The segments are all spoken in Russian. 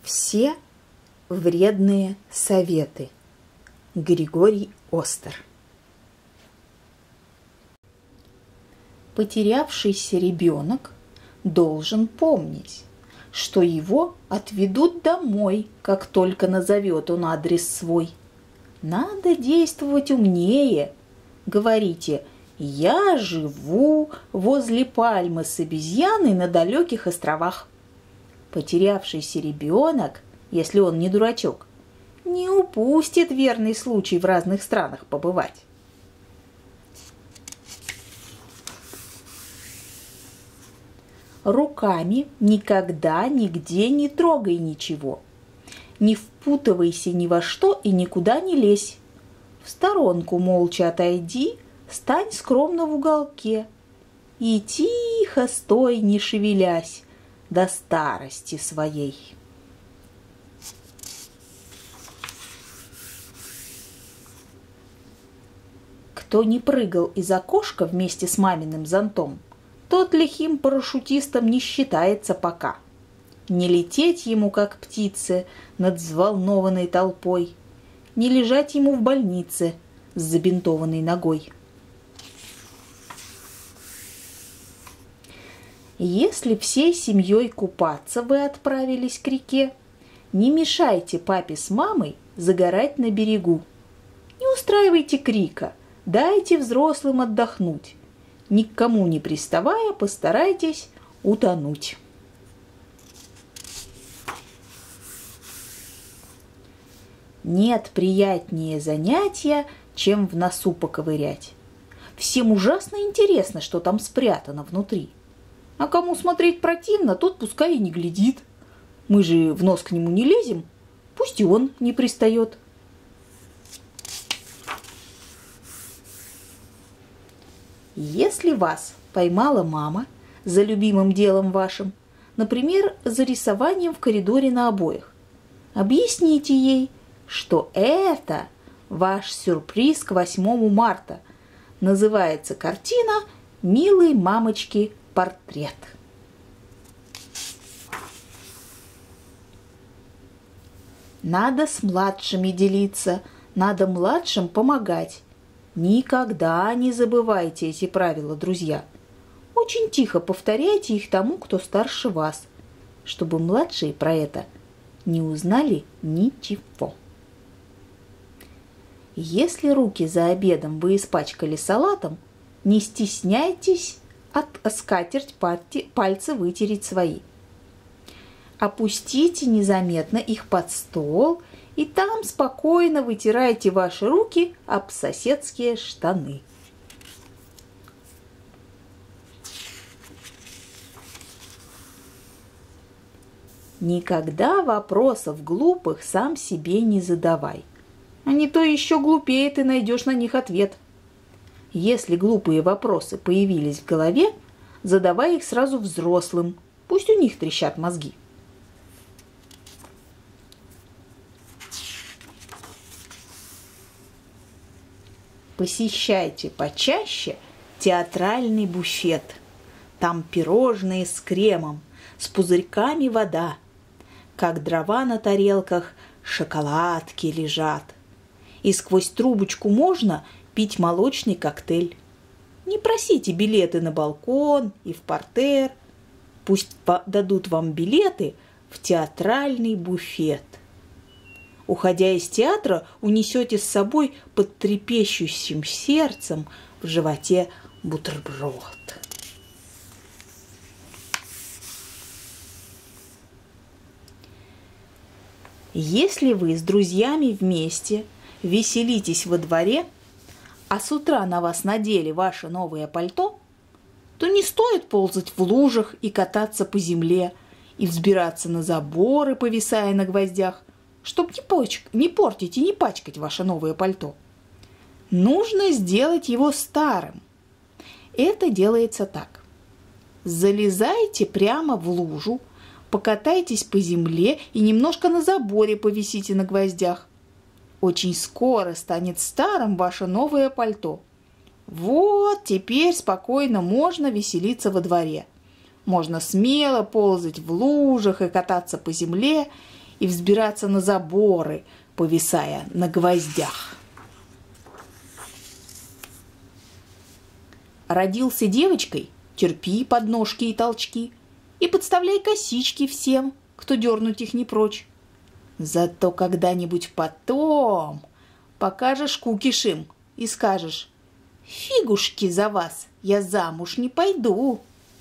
Все вредные советы. Григорий Остер. Потерявшийся ребенок должен помнить, что его отведут домой, как только назовет он адрес свой. Надо действовать умнее. Говорите: «Я живу возле пальмы с обезьяной на далеких островах». Потерявшийся ребенок, если он не дурачок, не упустит верный случай в разных странах побывать. Руками никогда нигде не трогай ничего. Не впутывайся ни во что и никуда не лезь. В сторонку молча отойди, стань скромно в уголке и тихо стой, не шевелясь, до старости своей. Кто не прыгал из окошка вместе с маминым зонтом, тот лихим парашютистом не считается пока. Не лететь ему, как птице, над взволнованной толпой, не лежать ему в больнице с забинтованной ногой. Если всей семьей купаться вы отправились к реке, не мешайте папе с мамой загорать на берегу. Не устраивайте крика, дайте взрослым отдохнуть. Ни к кому не приставая, постарайтесь утонуть. Нет приятнее занятия, чем в носу поковырять. Всем ужасно интересно, что там спрятано внутри. А кому смотреть противно, тот пускай и не глядит. Мы же в нос к нему не лезем, пусть и он не пристает. Если вас поймала мама за любимым делом вашим, например, за рисованием в коридоре на обоях, объясните ей, что это ваш сюрприз к 8 марта. Называется картина «Милой мамочки портрет». Надо с младшими делиться, надо младшим помогать. Никогда не забывайте эти правила, друзья. Очень тихо повторяйте их тому, кто старше вас, чтобы младшие про это не узнали ничего. Если руки за обедом вы испачкали салатом, не стесняйтесь от скатерть пальцы вытереть свои. Опустите незаметно их под стол и там спокойно вытирайте ваши руки об соседские штаны. Никогда вопросов глупых сам себе не задавай. А не то еще глупее ты найдешь на них ответ. Если глупые вопросы появились в голове, задавай их сразу взрослым, пусть у них трещат мозги. Посещайте почаще театральный буфет. Там пирожные с кремом, с пузырьками вода. Как дрова на тарелках шоколадки лежат. И сквозь трубочку можно пить молочный коктейль. Не просите билеты на балкон и в партер. Пусть дадут вам билеты в театральный буфет. Уходя из театра, унесете с собой под трепещущим сердцем в животе бутерброд. Если вы с друзьями вместе веселитесь во дворе, а с утра на вас надели ваше новое пальто, то не стоит ползать в лужах и кататься по земле, и взбираться на заборы, повисая на гвоздях, чтобы не портить и не пачкать ваше новое пальто. Нужно сделать его старым. Это делается так. Залезайте прямо в лужу, покатайтесь по земле и немножко на заборе повисите на гвоздях. Очень скоро станет старым ваше новое пальто. Вот теперь спокойно можно веселиться во дворе. Можно смело ползать в лужах и кататься по земле, и взбираться на заборы, повисая на гвоздях. Родился девочкой, терпи подножки и толчки, и подставляй косички всем, кто дернуть их не прочь. Зато когда-нибудь потом покажешь кукиш им и скажешь: «Фигушки за вас, я замуж не пойду».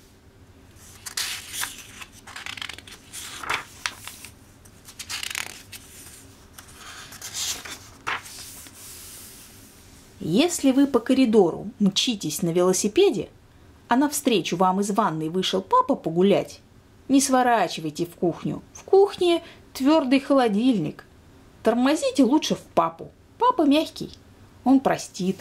Если вы по коридору мчитесь на велосипеде, а навстречу вам из ванной вышел папа погулять, не сворачивайте в кухню. В кухне твердый холодильник. Тормозите лучше в папу. Папа мягкий, он простит.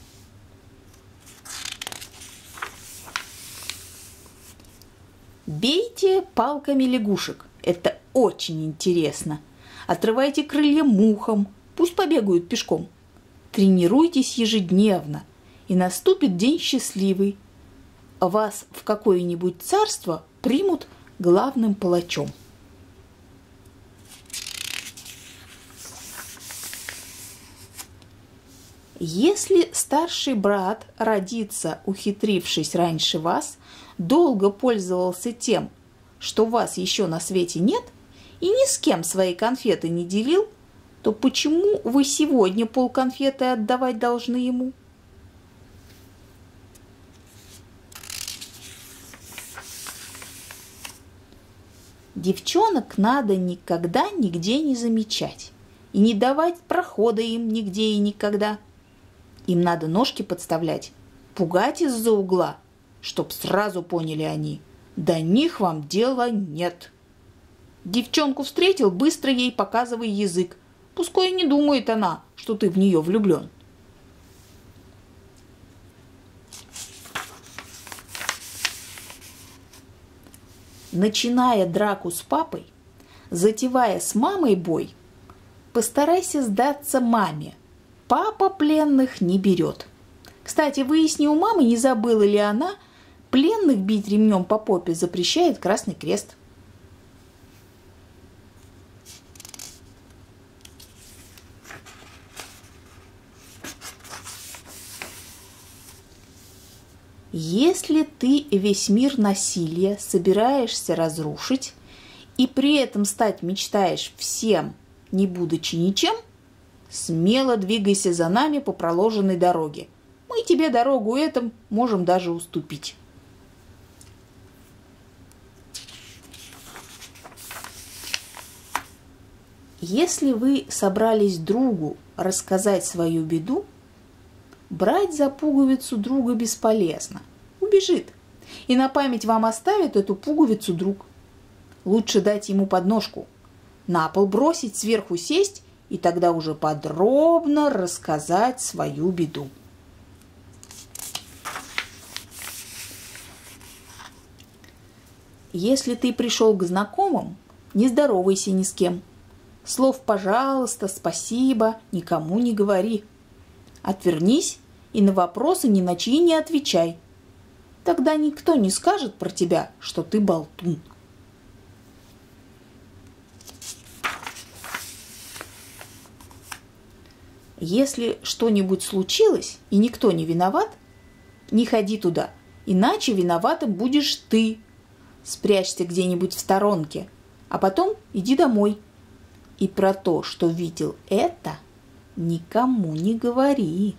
Бейте палками лягушек. Это очень интересно. Отрывайте крылья мухам, пусть побегают пешком. Тренируйтесь ежедневно, и наступит день счастливый. Вас в какое-нибудь царство примут главным палачом. Если старший брат родится, ухитрившись раньше вас, долго пользовался тем, что вас еще на свете нет, и ни с кем свои конфеты не делил, то почему вы сегодня полконфеты отдавать должны ему? Девчонок надо никогда нигде не замечать и не давать прохода им нигде и никогда. Им надо ножки подставлять, пугать из-за угла, чтоб сразу поняли они: до них вам дела нет. Девчонку встретил, быстро ей показывай язык. Пускай не думает она, что ты в нее влюблен. Начиная драку с папой, затевая с мамой бой, постарайся сдаться маме. Папа пленных не берет. Кстати, выясни у мамы, не забыла ли она, пленных бить ремнем по попе запрещает Красный Крест. Если ты весь мир насилия собираешься разрушить и при этом стать мечтаешь всем, не будучи ничем, смело двигайся за нами по проложенной дороге. Мы тебе дорогу этим можем даже уступить. Если вы собрались другу рассказать свою беду, брать за пуговицу друга бесполезно. Убежит. И на память вам оставит эту пуговицу друг. Лучше дать ему подножку, на пол бросить, сверху сесть и тогда уже подробно рассказать свою беду. Если ты пришел к знакомым, не здоровайся ни с кем. Слов «пожалуйста», «спасибо» никому не говори. Отвернись и на вопросы ни на чьи не отвечай. Тогда никто не скажет про тебя, что ты болтун. Если что-нибудь случилось и никто не виноват, не ходи туда, иначе виноватым будешь ты. Спрячься где-нибудь в сторонке, а потом иди домой. И про то, что видел это, никому не говори.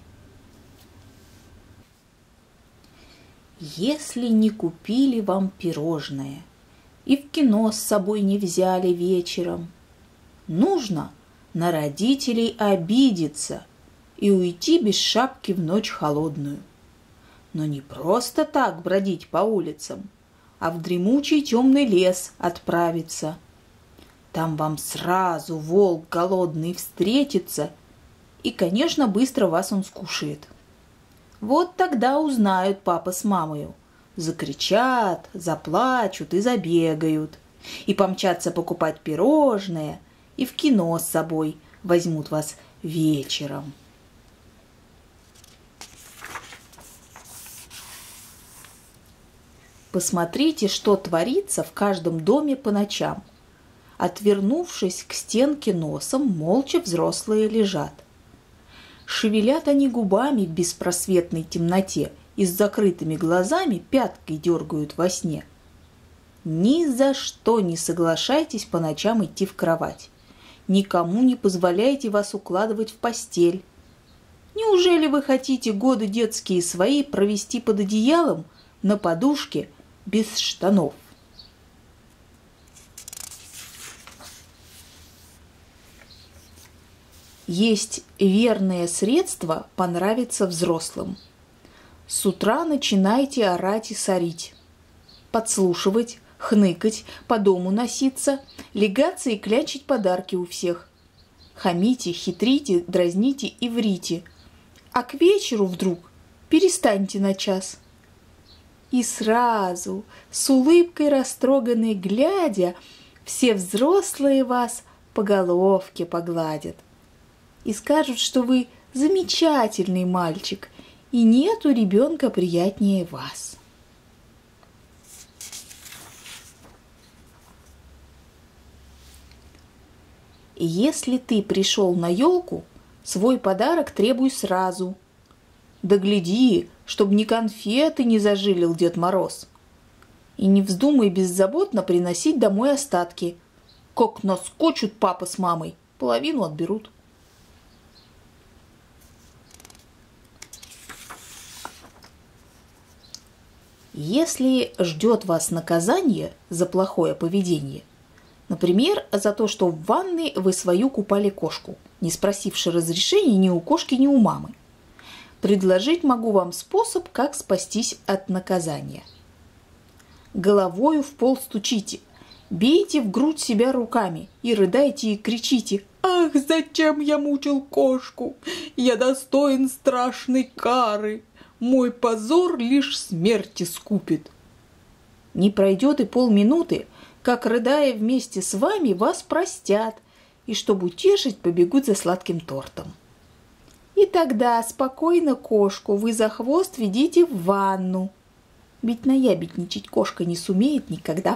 Если не купили вам пирожное и в кино с собой не взяли вечером, нужно на родителей обидеться и уйти без шапки в ночь холодную. Но не просто так бродить по улицам, а в дремучий темный лес отправиться. Там вам сразу волк голодный встретится, и, конечно, быстро вас он скушает. Вот тогда узнают папа с мамою, закричат, заплачут и забегают, и помчатся покупать пирожные, и в кино с собой возьмут вас вечером. Посмотрите, что творится в каждом доме по ночам. Отвернувшись к стенке носом, молча взрослые лежат. Шевелят они губами в беспросветной темноте и с закрытыми глазами пяткой дергают во сне. Ни за что не соглашайтесь по ночам идти в кровать. Никому не позволяйте вас укладывать в постель. Неужели вы хотите годы детские свои провести под одеялом на подушке без штанов? Есть верное средство понравиться взрослым. С утра начинайте орать и сорить, подслушивать, хныкать, по дому носиться, легаться и клянчить подарки у всех. Хамите, хитрите, дразните и врите. А к вечеру вдруг перестаньте на час. И сразу, с улыбкой растроганной глядя, все взрослые вас по головке погладят. И скажут, что вы замечательный мальчик, и нету ребенка приятнее вас. И если ты пришел на елку, свой подарок требуй сразу. Да гляди, чтоб ни конфеты не зажилил Дед Мороз. И не вздумай беззаботно приносить домой остатки. Как наскочут папа с мамой, половину отберут. Если ждет вас наказание за плохое поведение, например, за то, что в ванной вы свою купали кошку, не спросивши разрешения ни у кошки, ни у мамы, предложить могу вам способ, как спастись от наказания. Головою в пол стучите, бейте в грудь себя руками и рыдайте и кричите: «Ах, зачем я мучил кошку? Я достоин страшной кары. Мой позор лишь смерти скупит». Не пройдет и полминуты, как, рыдая вместе с вами, вас простят, и, чтобы утешить, побегут за сладким тортом. И тогда спокойно кошку вы за хвост ведите в ванну. Ведь наябедничать кошка не сумеет никогда.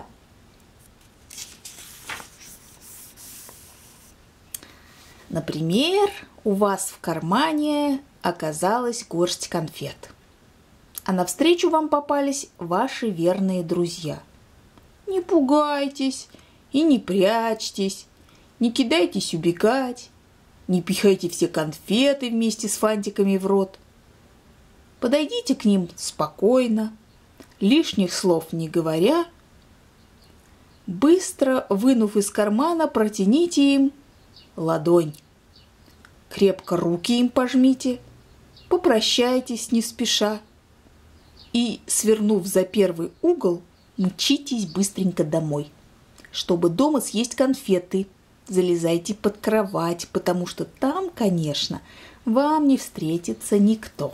Например, у вас в кармане оказалась горсть конфет, а навстречу вам попались ваши верные друзья. Не пугайтесь и не прячьтесь, не кидайтесь убегать, не пихайте все конфеты вместе с фантиками в рот. Подойдите к ним спокойно, лишних слов не говоря. Быстро вынув из кармана, протяните им ладонь. Крепко руки им пожмите, попрощайтесь не спеша и, свернув за первый угол, мчитесь быстренько домой. Чтобы дома съесть конфеты, залезайте под кровать, потому что там, конечно, вам не встретится никто.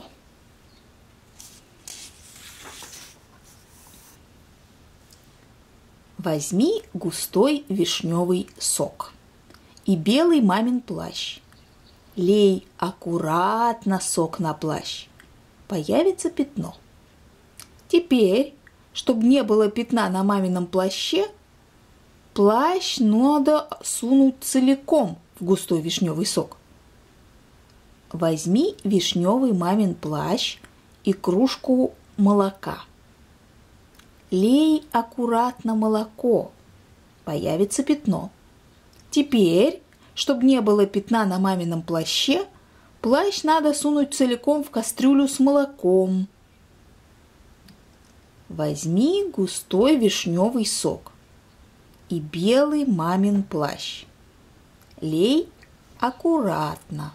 Возьми густой вишневый сок и белый мамин плащ. Лей аккуратно сок на плащ. Появится пятно. Теперь, чтобы не было пятна на мамином плаще, плащ надо сунуть целиком в густой вишневый сок. Возьми вишневый мамин плащ и кружку молока. Лей аккуратно молоко. Появится пятно. Теперь, чтобы не было пятна на мамином плаще, плащ надо сунуть целиком в кастрюлю с молоком. Возьми густой вишневый сок и белый мамин плащ. Лей аккуратно.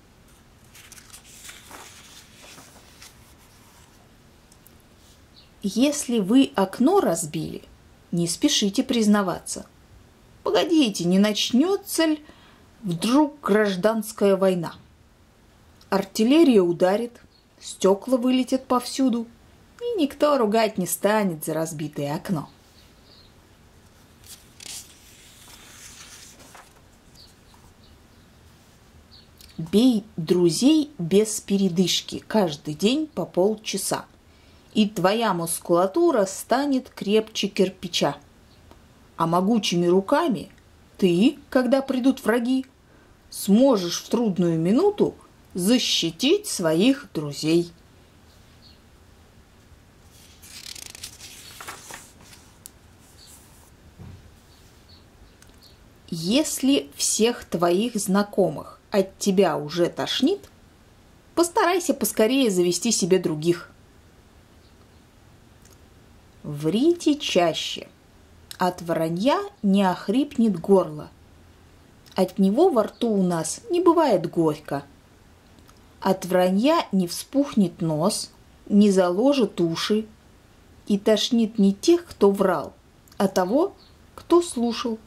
Если вы окно разбили, не спешите признаваться. Погодите, не начнется ли вдруг гражданская война? Артиллерия ударит, стекла вылетят повсюду, и никто ругать не станет за разбитое окно. Бей друзей без передышки каждый день по полчаса, и твоя мускулатура станет крепче кирпича, а могучими руками ты, когда придут враги, сможешь в трудную минуту защитить своих друзей. Если всех твоих знакомых от тебя уже тошнит, постарайся поскорее завести себе других. Врите чаще. От вранья не охрипнет горло. От него во рту у нас не бывает горько. От вранья не вспухнет нос, не заложит уши. И тошнит не тех, кто врал, а того, кто слушал.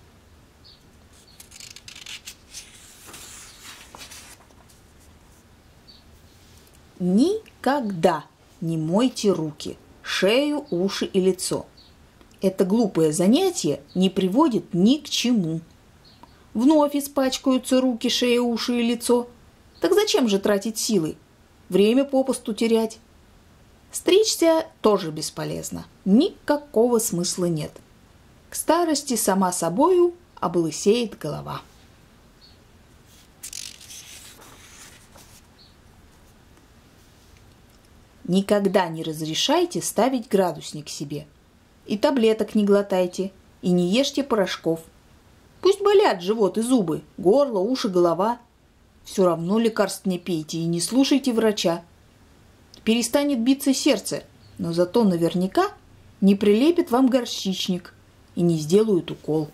Никогда не мойте руки, шею, уши и лицо. Это глупое занятие не приводит ни к чему. Вновь испачкаются руки, шея, уши и лицо. Так зачем же тратить силы? Время попусту терять. Стричься тоже бесполезно. Никакого смысла нет. К старости сама собою облысеет голова. Никогда не разрешайте ставить градусник себе. И таблеток не глотайте, и не ешьте порошков. Пусть болят живот и зубы, горло, уши, голова. Все равно лекарств не пейте и не слушайте врача. Перестанет биться сердце, но зато наверняка не прилепит вам горчичник и не сделают укол.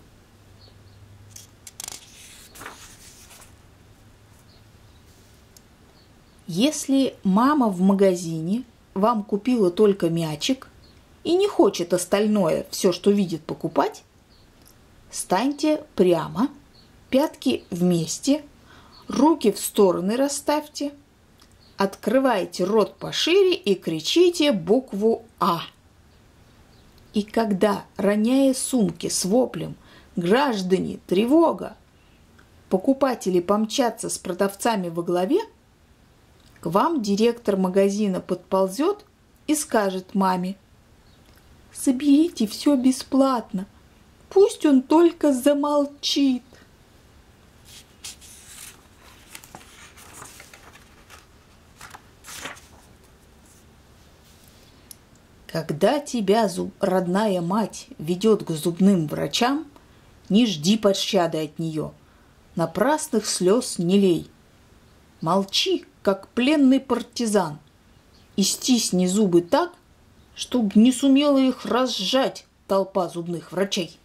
Если мама в магазине вам купила только мячик и не хочет остальное, все, что видит, покупать, станьте прямо, пятки вместе, руки в стороны расставьте, открывайте рот пошире и кричите букву «А». И когда, роняя сумки с воплем «Граждане, тревога!», покупатели помчатся с продавцами во главе, к вам директор магазина подползет и скажет маме: «Заберите все бесплатно, пусть он только замолчит». Когда тебя родная мать ведет к зубным врачам, не жди пощады от нее, напрасных слез не лей. Молчи, как пленный партизан, и стисни зубы так, чтоб не сумела их разжать толпа зубных врачей.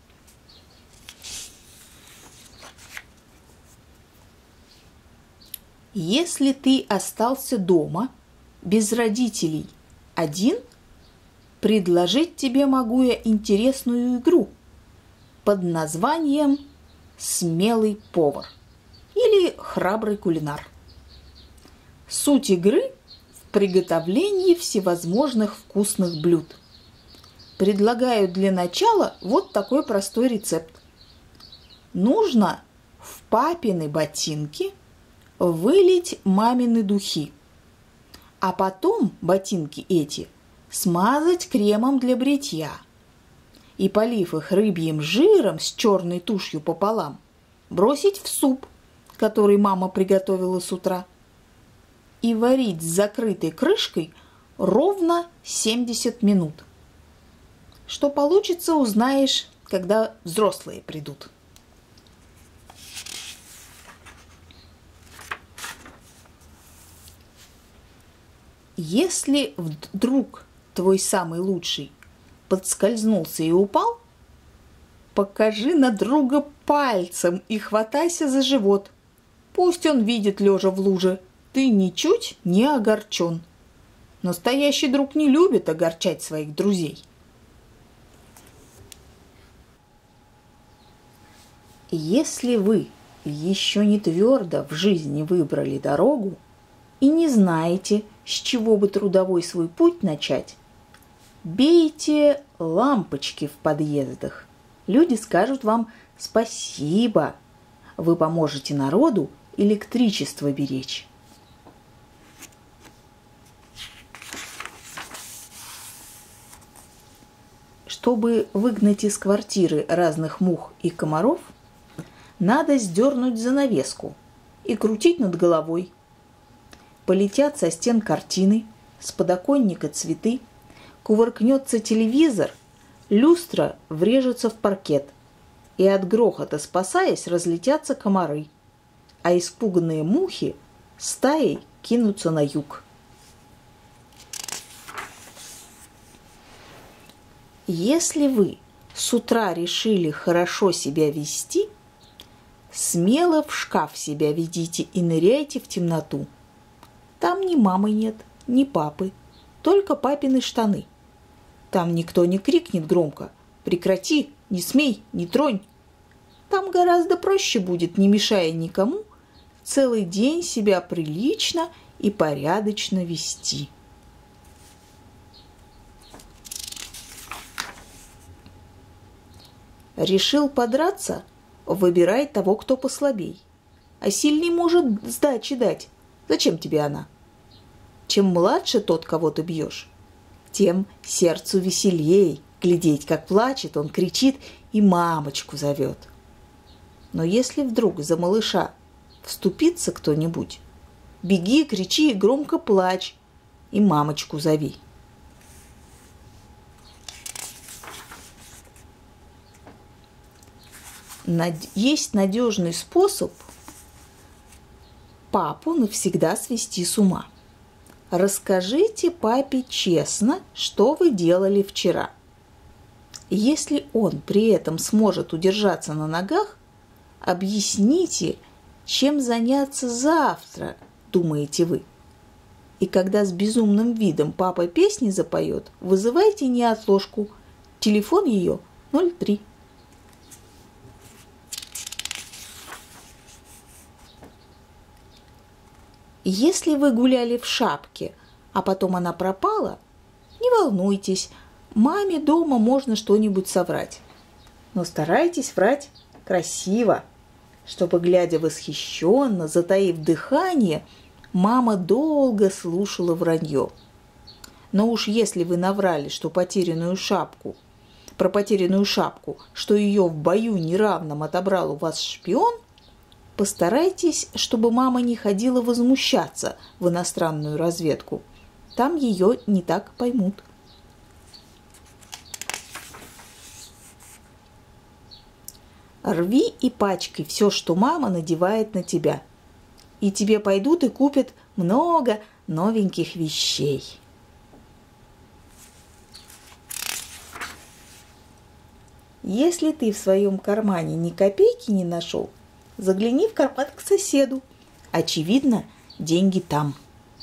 Если ты остался дома, без родителей, один, предложить тебе могу я интересную игру под названием «Смелый повар» или «Храбрый кулинар». Суть игры в приготовлении всевозможных вкусных блюд. Предлагаю для начала вот такой простой рецепт. Нужно в папины ботинки вылить мамины духи, а потом ботинки эти смазать кремом для бритья и, полив их рыбьим жиром с черной тушью пополам, бросить в суп, который мама приготовила с утра, и варить с закрытой крышкой ровно 70 минут. Что получится, узнаешь, когда взрослые придут. Если вдруг твой самый лучший подскользнулся и упал, покажи на друга пальцем и хватайся за живот. Пусть он видит, лежа в луже, ты ничуть не огорчен. Настоящий друг не любит огорчать своих друзей. Если вы еще не твердо в жизни выбрали дорогу и не знаете, с чего бы трудовой свой путь начать, бейте лампочки в подъездах. Люди скажут вам спасибо. Вы поможете народу электричество беречь. Чтобы выгнать из квартиры разных мух и комаров, надо сдернуть занавеску и крутить над головой. Полетят со стен картины, с подоконника цветы, кувыркнется телевизор, люстра врежется в паркет, и от грохота, спасаясь, разлетятся комары, а испуганные мухи стаей кинутся на юг. Если вы с утра решили хорошо себя вести, смело в шкаф себя ведите и ныряйте в темноту. Там ни мамы нет, ни папы, только папины штаны. Там никто не крикнет громко: «Прекрати, не смей, не тронь». Там гораздо проще будет, не мешая никому, целый день себя прилично и порядочно вести. Решил подраться? Выбирай того, кто послабей. А сильный может сдачи дать. Зачем тебе она? Чем младше тот, кого ты бьешь, тем сердцу веселей глядеть, как плачет, он кричит и мамочку зовет. Но если вдруг за малыша вступится кто-нибудь, беги, кричи и громко плачь, и мамочку зови. Есть надежный способ папу навсегда свести с ума. Расскажите папе честно, что вы делали вчера. Если он при этом сможет удержаться на ногах, объясните, чем заняться завтра, думаете вы. И когда с безумным видом папа песни запоет, вызывайте неотложку. Телефон ее 03. Если вы гуляли в шапке, а потом она пропала, не волнуйтесь, маме дома можно что-нибудь соврать. Но старайтесь врать красиво, чтобы, глядя восхищенно, затаив дыхание, мама долго слушала вранье. Но уж если вы наврали, что про потерянную шапку, что ее в бою неравном отобрал у вас шпион, постарайтесь, чтобы мама не ходила возмущаться в иностранную разведку. Там ее не так поймут. Рви и пачкай все, что мама надевает на тебя. И тебе пойдут и купят много новеньких вещей. Если ты в своем кармане ни копейки не нашел, загляни в карман к соседу. Очевидно, деньги там.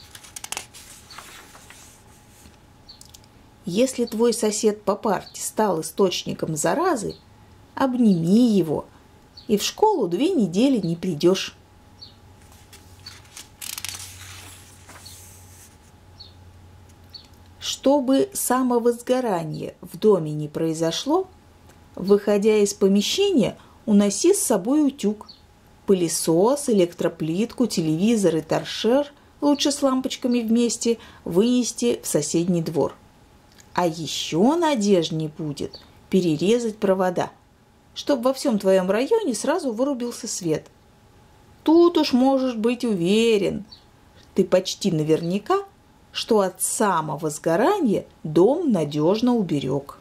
Если твой сосед по парте стал источником заразы, обними его, и в школу 2 недели не придешь. Чтобы самовозгорание в доме не произошло, выходя из помещения, уноси с собой утюг, пылесос, электроплитку, телевизор и торшер, лучше с лампочками вместе, вынести в соседний двор. А еще надежнее будет перерезать провода, чтобы во всем твоем районе сразу вырубился свет. Тут уж можешь быть уверен, ты почти наверняка, что от самовозгорания дом надежно уберег.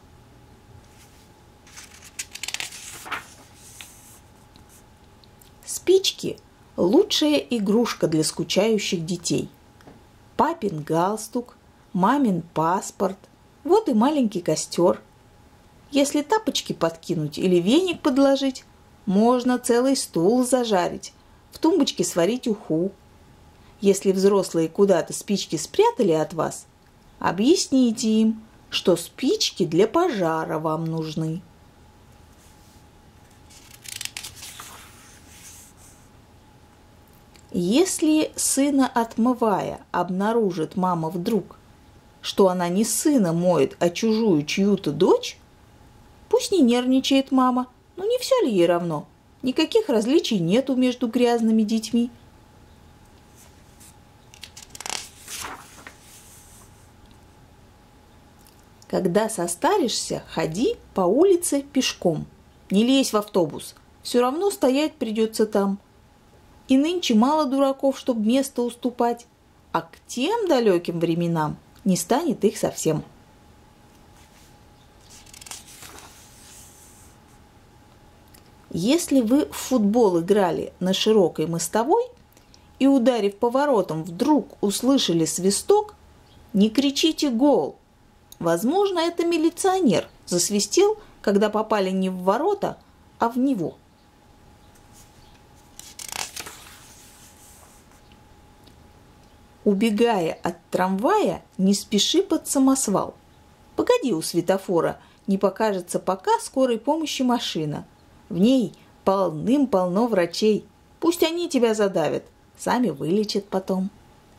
Спички – лучшая игрушка для скучающих детей. Папин галстук, мамин паспорт, вот и маленький костер. Если тапочки подкинуть или веник подложить, можно целый стул зажарить, в тумбочке сварить уху. Если взрослые куда-то спички спрятали от вас, объясните им, что спички для пожара вам нужны. Если, сына отмывая, обнаружит мама вдруг, что она не сына моет, а чужую чью-то дочь, пусть не нервничает мама, но не все ли ей равно? Никаких различий нету между грязными детьми. Когда состаришься, ходи по улице пешком. Не лезь в автобус, все равно стоять придется там. И нынче мало дураков, чтобы место уступать, а к тем далеким временам не станет их совсем. Если вы в футбол играли на широкой мостовой и, ударив поворотом, вдруг услышали свисток, не кричите «гол!». Возможно, это милиционер засвистел, когда попали не в ворота, а в него. Убегая от трамвая, не спеши под самосвал. Погоди у светофора, не покажется пока скорой помощи машина. В ней полным-полно врачей. Пусть они тебя задавят, сами вылечат потом.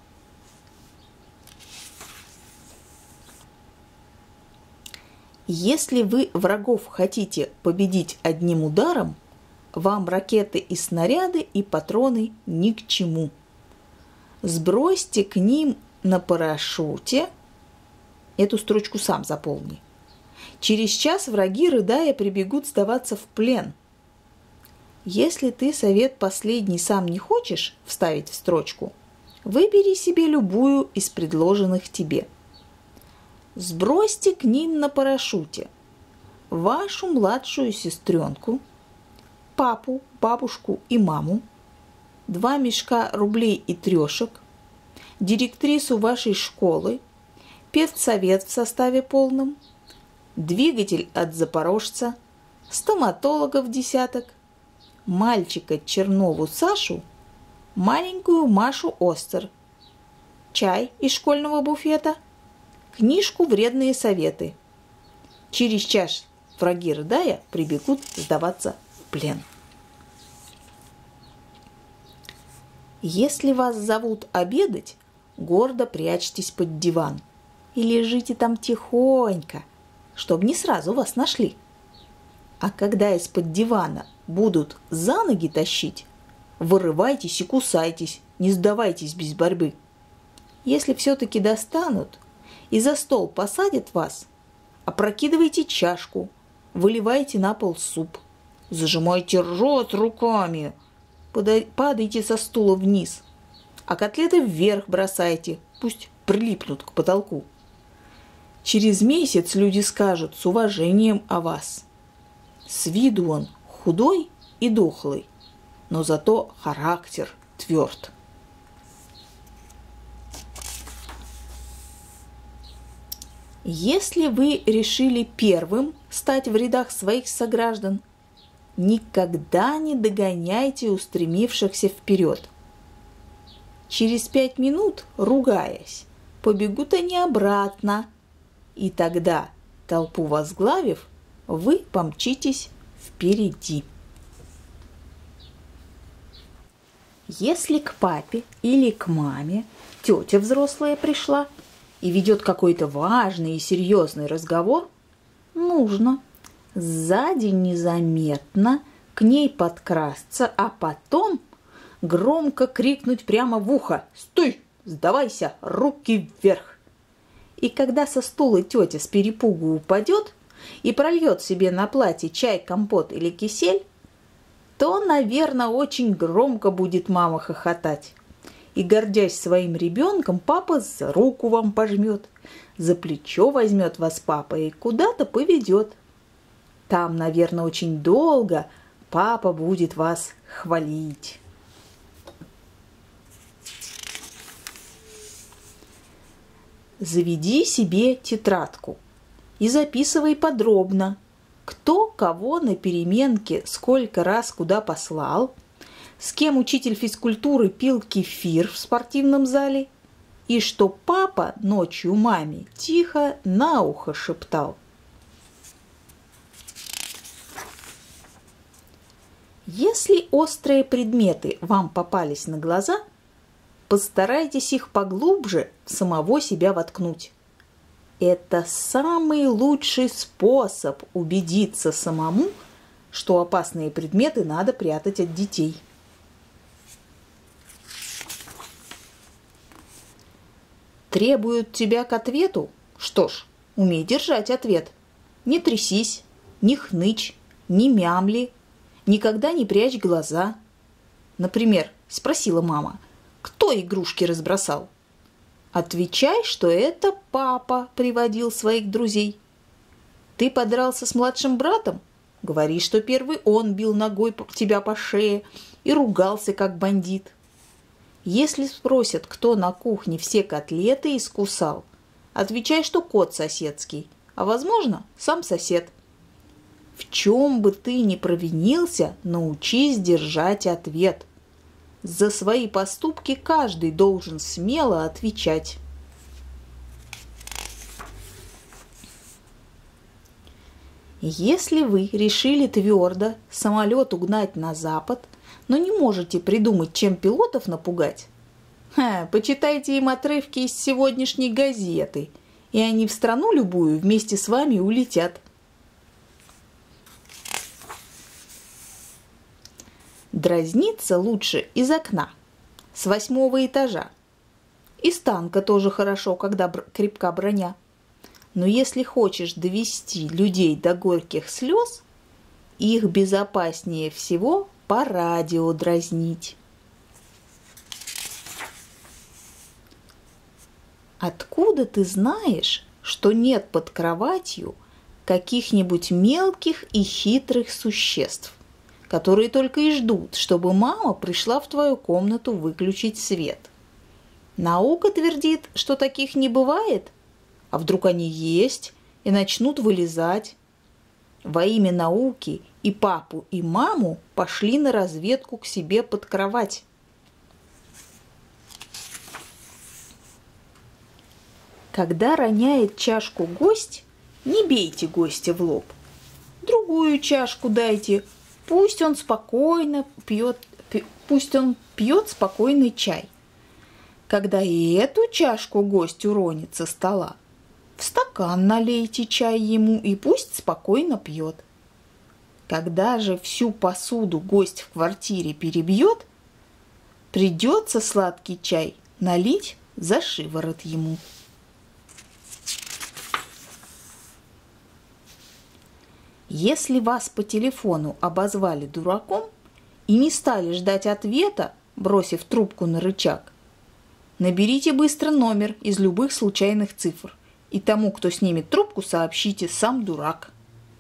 Если вы врагов хотите победить одним ударом, вам ракеты и снаряды и патроны ни к чему. Сбросьте к ним на парашюте. Эту строчку сам заполни. Через час враги, рыдая, прибегут сдаваться в плен. Если ты совет последний сам не хочешь вставить в строчку, выбери себе любую из предложенных тебе. Сбросьте к ним на парашюте вашу младшую сестренку, папу, бабушку и маму, 2 мешка рублей и трешек, директрису вашей школы, педсовет в составе полном, двигатель от запорожца, стоматологов десяток, мальчика Чернову Сашу, маленькую Машу Остер, чай из школьного буфета, книжку «Вредные советы». Через час враги, рыдая, прибегут сдаваться в плен. Если вас зовут обедать, гордо прячьтесь под диван и лежите там тихонько, чтобы не сразу вас нашли. А когда из-под дивана будут за ноги тащить, вырывайтесь и кусайтесь, не сдавайтесь без борьбы. Если все-таки достанут и за стол посадят вас, опрокидывайте чашку, выливайте на пол суп, зажимайте рот руками, падайте со стула вниз, а котлеты вверх бросайте, пусть прилипнут к потолку. Через месяц люди скажут с уважением о вас. С виду он худой и дохлый, но зато характер тверд. Если вы решили первым стать в рядах своих сограждан, никогда не догоняйте устремившихся вперед. Через 5 минут, ругаясь, побегут они обратно, и тогда, толпу возглавив, вы помчитесь впереди. Если к папе или к маме тетя взрослая пришла и ведет какой-то важный и серьезный разговор, нужно сзади незаметно к ней подкрасться, а потом громко крикнуть прямо в ухо: «Стой! Сдавайся! Руки вверх!» И когда со стула тетя с перепугу упадет и прольет себе на платье чай, компот или кисель, то, наверное, очень громко будет мама хохотать. И, гордясь своим ребенком, папа за руку вам пожмет, за плечо возьмет вас папа и куда-то поведет. Там, наверное, очень долго папа будет вас хвалить. Заведи себе тетрадку и записывай подробно, кто кого на переменке сколько раз куда послал, с кем учитель физкультуры пил кефир в спортивном зале и что папа ночью маме тихо на ухо шептал. Если острые предметы вам попались на глаза, постарайтесь их поглубже в самого себя воткнуть. Это самый лучший способ убедиться самому, что опасные предметы надо прятать от детей. Требуют тебя к ответу? Что ж, умей держать ответ. Не трясись, не хнычь, не мямли, никогда не прячь глаза. Например, спросила мама, кто игрушки разбросал? Отвечай, что это папа приводил своих друзей. Ты подрался с младшим братом? Говори, что первый он бил ногой тебя по шее и ругался, как бандит. Если спросят, кто на кухне все котлеты искусал, отвечай, что кот соседский, а, возможно, сам сосед. В чем бы ты ни провинился, научись держать ответ. За свои поступки каждый должен смело отвечать. Если вы решили твердо самолет угнать на запад, но не можете придумать, чем пилотов напугать, почитайте им отрывки из сегодняшней газеты, и они в страну любую вместе с вами улетят. Дразниться лучше из окна, с 8-го этажа. Из танка тоже хорошо, когда крепка броня. Но если хочешь довести людей до горьких слез, их безопаснее всего по радио дразнить. Откуда ты знаешь, что нет под кроватью каких-нибудь мелких и хитрых существ, которые только и ждут, чтобы мама пришла в твою комнату выключить свет? Наука твердит, что таких не бывает. А вдруг они есть и начнут вылезать? Во имя науки и папу, и маму пошли на разведку к себе под кровать. Когда роняет чашку гость, не бейте гостя в лоб. Другую чашку дайте, пусть он пьет спокойный чай. Когда и эту чашку гость уронит со стола, в стакан налейте чай ему и пусть спокойно пьет. Когда же всю посуду гость в квартире перебьет, придется сладкий чай налить за шиворот ему. Если вас по телефону обозвали дураком и не стали ждать ответа, бросив трубку на рычаг, наберите быстро номер из любых случайных цифр. И тому, кто снимет трубку, сообщите: сам дурак.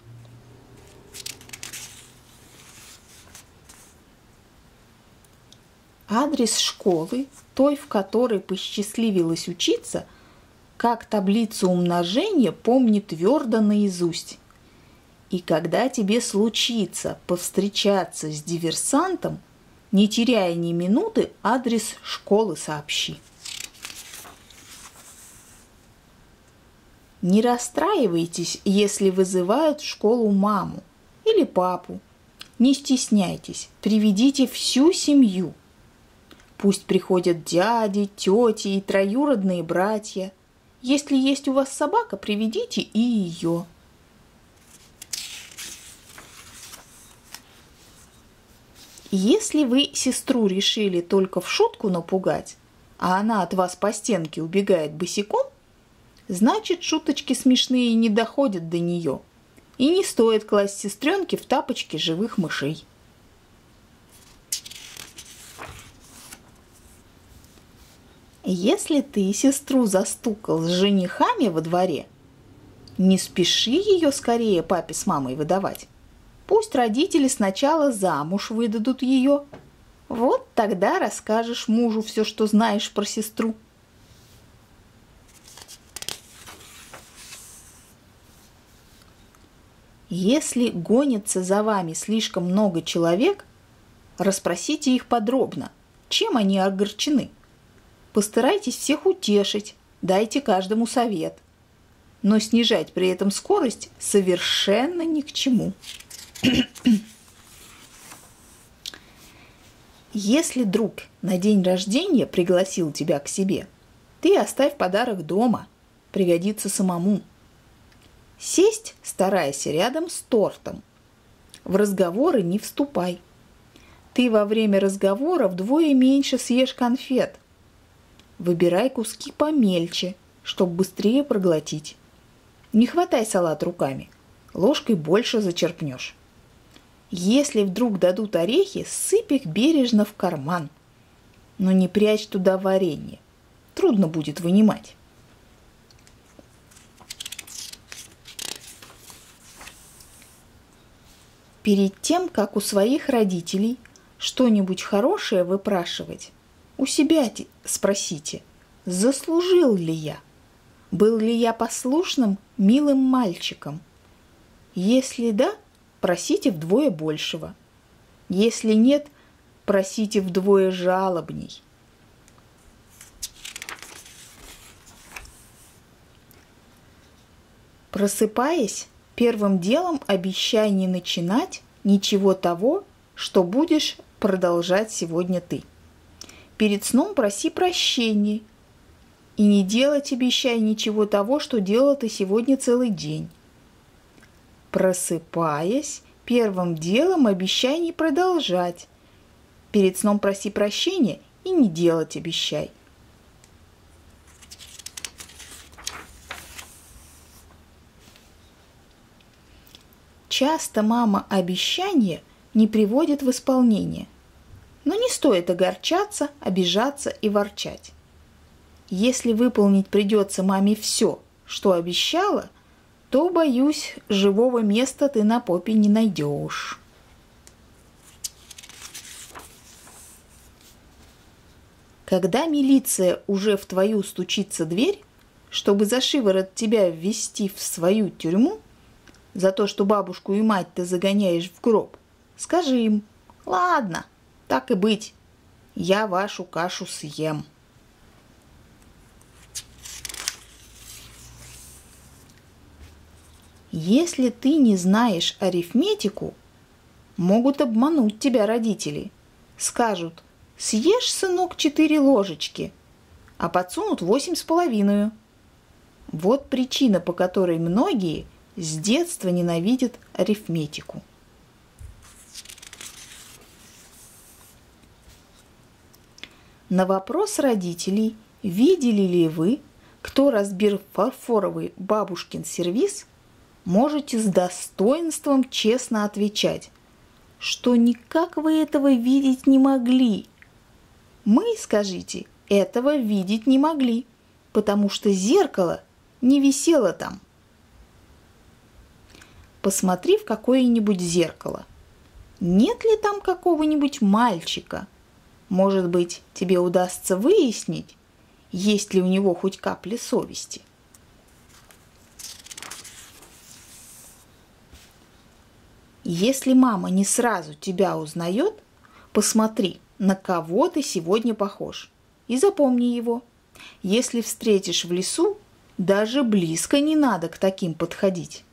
Адрес школы, той, в которой посчастливилось учиться, как таблицу умножения помни твердо наизусть. И когда тебе случится повстречаться с диверсантом, не теряя ни минуты, адрес школы сообщи. Не расстраивайтесь, если вызывают в школу маму или папу. Не стесняйтесь, приведите всю семью. Пусть приходят дяди, тети и троюродные братья. Если есть у вас собака, приведите и ее. Если вы сестру решили только в шутку напугать, а она от вас по стенке убегает босиком, значит, шуточки смешные не доходят до нее, и не стоит класть сестренке в тапочки живых мышей. Если ты сестру застукал с женихами во дворе, не спеши ее скорее папе с мамой выдавать. Пусть родители сначала замуж выдадут ее. Вот тогда расскажешь мужу все, что знаешь про сестру. Если гонится за вами слишком много человек, расспросите их подробно, чем они огорчены. Постарайтесь всех утешить, дайте каждому совет. Но снижать при этом скорость совершенно ни к чему. Если друг на день рождения пригласил тебя к себе, ты оставь подарок дома, пригодится самому. Сесть старайся рядом с тортом. В разговоры не вступай. Ты во время разговора вдвое меньше съешь конфет. Выбирай куски помельче, чтобы быстрее проглотить. Не хватай салат руками, ложкой больше зачерпнешь. Если вдруг дадут орехи, сыпь их бережно в карман, но не прячь туда варенье, трудно будет вынимать. Перед тем, как у своих родителей что-нибудь хорошее выпрашивать, у себя спросите, заслужил ли я, был ли я послушным, милым мальчиком. Если да, просите вдвое большего. Если нет, просите вдвое жалобней. Просыпаясь, первым делом обещай не начинать ничего того, что будешь продолжать сегодня ты. Перед сном проси прощения и не делать обещай ничего того, что делал ты сегодня целый день. Просыпаясь, первым делом обещай не продолжать. Перед сном проси прощения и не делать обещай. Часто мама обещания не приводит в исполнение, но не стоит огорчаться, обижаться и ворчать. Если выполнить придется маме все, что обещала, то, боюсь, живого места ты на попе не найдешь. Когда милиция уже в твою стучится дверь, чтобы за шиворот тебя ввести в свою тюрьму, за то, что бабушку и мать ты загоняешь в гроб, скажи им: ладно, так и быть, я вашу кашу съем. Если ты не знаешь арифметику, могут обмануть тебя родители. Скажут: съешь, сынок, 4 ложечки, а подсунут 8,5. Вот причина, по которой многие с детства ненавидят арифметику. На вопрос родителей, видели ли вы, кто разбил фарфоровый бабушкин сервиз, можете с достоинством честно отвечать, что никак вы этого видеть не могли. Мы, скажите, этого видеть не могли, потому что зеркало не висело там. Посмотри в какое-нибудь зеркало. Нет ли там какого-нибудь мальчика? Может быть, тебе удастся выяснить, есть ли у него хоть капля совести. Если мама не сразу тебя узнает, посмотри, на кого ты сегодня похож, и запомни его. Если встретишь в лесу, даже близко не надо к таким подходить.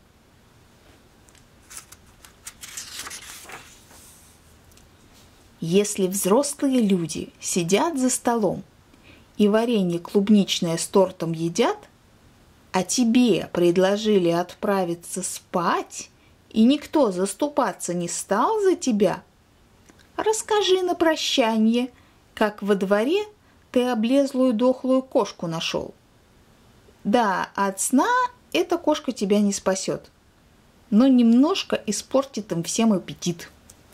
Если взрослые люди сидят за столом и варенье клубничное с тортом едят, а тебе предложили отправиться спать, и никто заступаться не стал за тебя, расскажи на прощанье, как во дворе ты облезлую дохлую кошку нашел. Да, от сна эта кошка тебя не спасет, но немножко испортит им всем аппетит.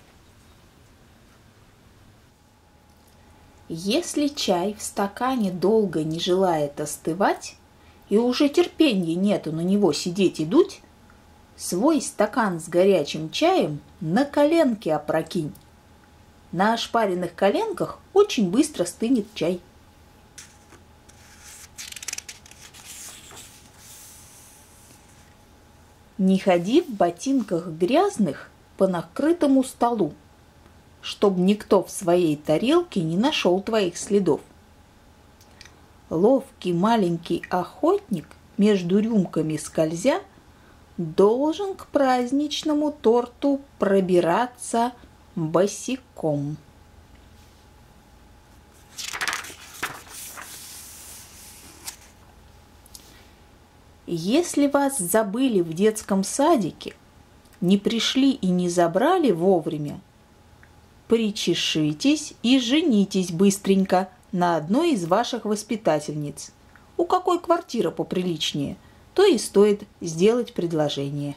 Если чай в стакане долго не желает остывать, и уже терпения нету на него сидеть и дуть, свой стакан с горячим чаем на коленки опрокинь. На ошпаренных коленках очень быстро стынет чай. Не ходи в ботинках грязных по накрытому столу, чтоб никто в своей тарелке не нашел твоих следов. Ловкий маленький охотник, между рюмками скользя, должен к праздничному торту пробираться босиком. Если вас забыли в детском садике, не пришли и не забрали вовремя, причешитесь и женитесь быстренько на одной из ваших воспитательниц. У какой квартира поприличнее, то и стоит сделать предложение.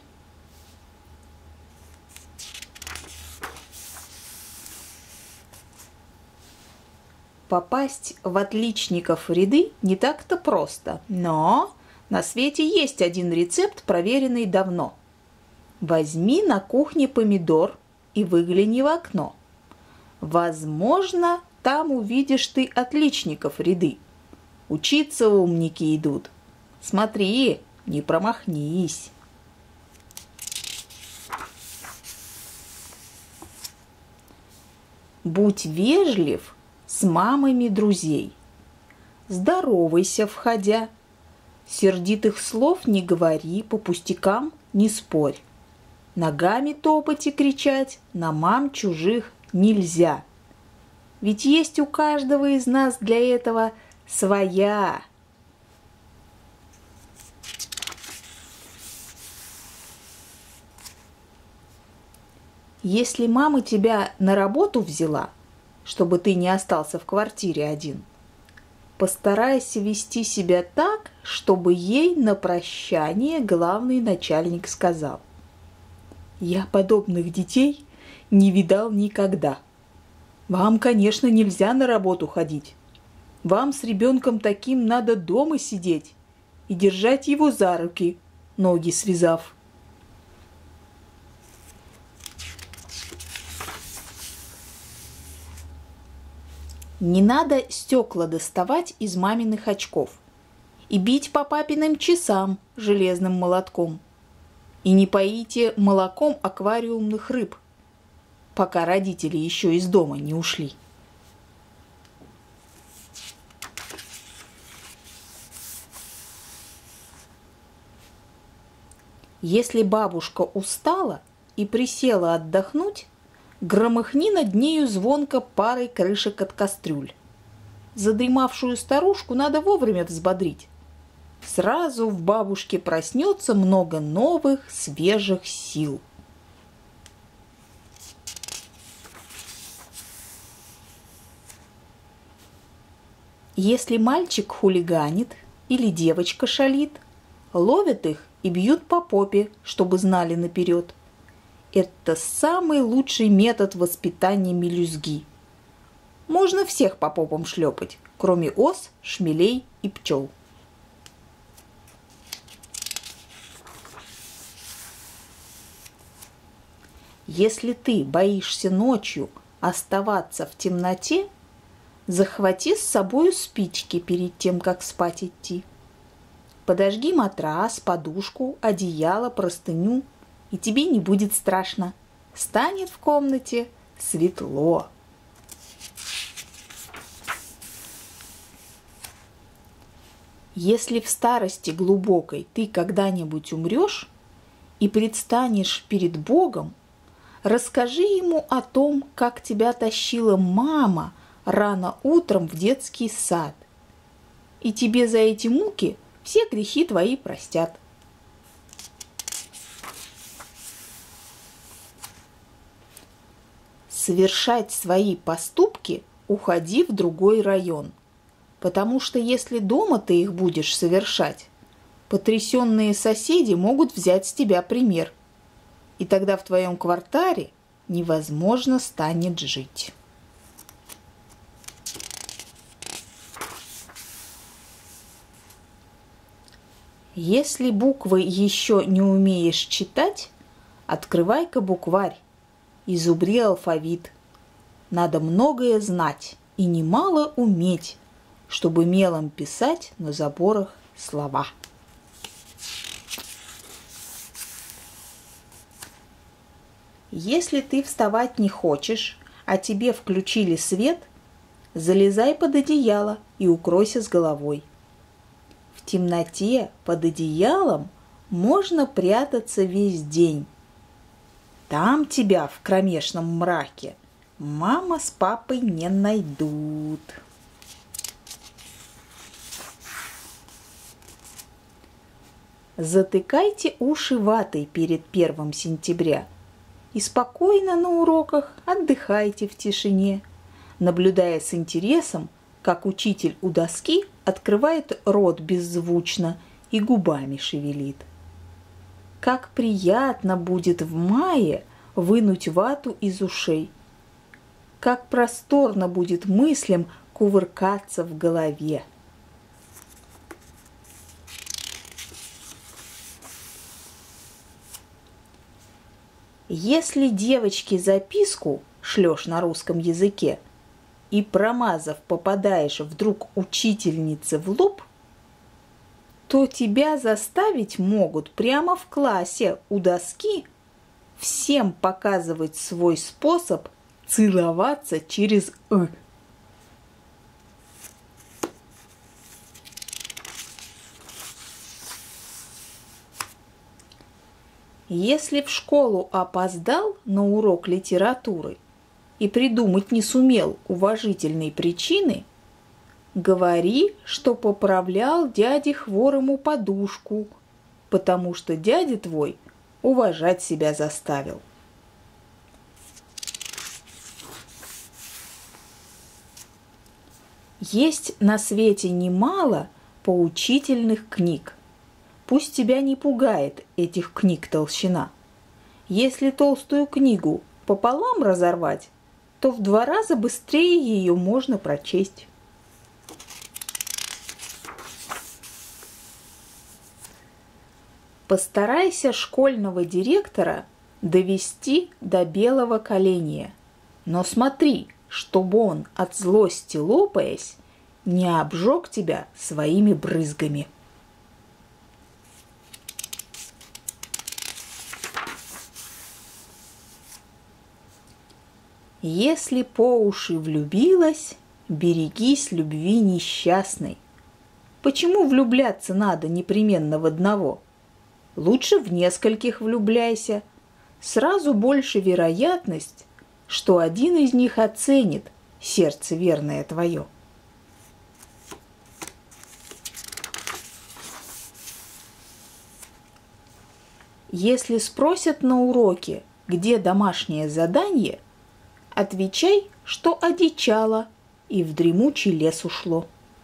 Попасть в отличников ряды не так-то просто, но на свете есть один рецепт, проверенный давно. Возьми на кухне помидор и выгляни в окно. Возможно, там увидишь ты отличников ряды. Учиться умники идут. Смотри, не промахнись. Будь вежлив с мамами друзей. Здоровайся, входя. Сердитых слов не говори, по пустякам не спорь. Ногами топать и кричать на мам чужих нельзя. Ведь есть у каждого из нас для этого своя. Если мама тебя на работу взяла, чтобы ты не остался в квартире один, постарайся вести себя так, чтобы ей на прощание главный начальник сказал: «Я подобных детей не видал никогда. Вам, конечно, нельзя на работу ходить. Вам с ребенком таким надо дома сидеть и держать его за руки, ноги связав». Не надо стекла доставать из маминых очков и бить по папиным часам железным молотком. И не поите молоком аквариумных рыб, пока родители еще из дома не ушли. Если бабушка устала и присела отдохнуть, громыхни над нею звонко парой крышек от кастрюль. Задремавшую старушку надо вовремя взбодрить. Сразу в бабушке проснется много новых, свежих сил. Если мальчик хулиганит или девочка шалит, ловят их и бьют по попе, чтобы знали наперед. Это самый лучший метод воспитания мелюзги. Можно всех по попам шлепать, кроме ос, шмелей и пчел. Если ты боишься ночью оставаться в темноте, захвати с собой спички перед тем, как спать идти. Подожги матрас, подушку, одеяло, простыню, и тебе не будет страшно. Станет в комнате светло. Если в старости глубокой ты когда-нибудь умрешь и предстанешь перед Богом, расскажи ему о том, как тебя тащила мама рано утром в детский сад. И тебе за эти муки все грехи твои простят. Совершать свои поступки уходи в другой район, потому что если дома ты их будешь совершать, потрясенные соседи могут взять с тебя пример, и тогда в твоем квартале невозможно станет жить. Если буквы еще не умеешь читать, открывай-ка букварь, изубри алфавит. Надо многое знать и немало уметь, чтобы мелом писать на заборах слова. Если ты вставать не хочешь, а тебе включили свет, залезай под одеяло и укройся с головой. В темноте под одеялом можно прятаться весь день. Там тебя в кромешном мраке мама с папой не найдут. Затыкайте уши ватой перед 1 сентября и спокойно на уроках отдыхайте в тишине, наблюдая с интересом, как учитель у доски открывает рот беззвучно и губами шевелит. Как приятно будет в мае вынуть вату из ушей. Как просторно будет мыслям кувыркаться в голове. Если девочке записку шлешь на русском языке и, промазав, попадаешь вдруг учительнице в лоб, то тебя заставить могут прямо в классе у доски всем показывать свой способ целоваться через «ы». Если в школу опоздал на урок литературы и придумать не сумел уважительной причины, говори, что поправлял дяде хворому подушку, потому что дядя твой уважать себя заставил. Есть на свете немало поучительных книг. Пусть тебя не пугает этих книг толщина. Если толстую книгу пополам разорвать, то в 2 раза быстрее ее можно прочесть. Постарайся школьного директора довести до белого коленя, но смотри, чтобы он, от злости лопаясь, не обжег тебя своими брызгами. Если по уши влюбилась, берегись любви несчастной. Почему влюбляться надо непременно в одного? Лучше в нескольких влюбляйся. Сразу больше вероятность, что один из них оценит сердце верное твое. Если спросят на уроке, где домашнее задание, отвечай, что одичало и в дремучий лес ушло.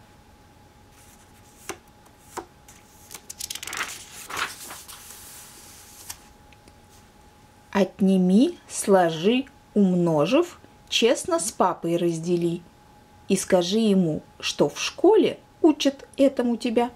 Отними, сложи, умножив, честно с папой раздели. И скажи ему, что в школе учат этому тебя.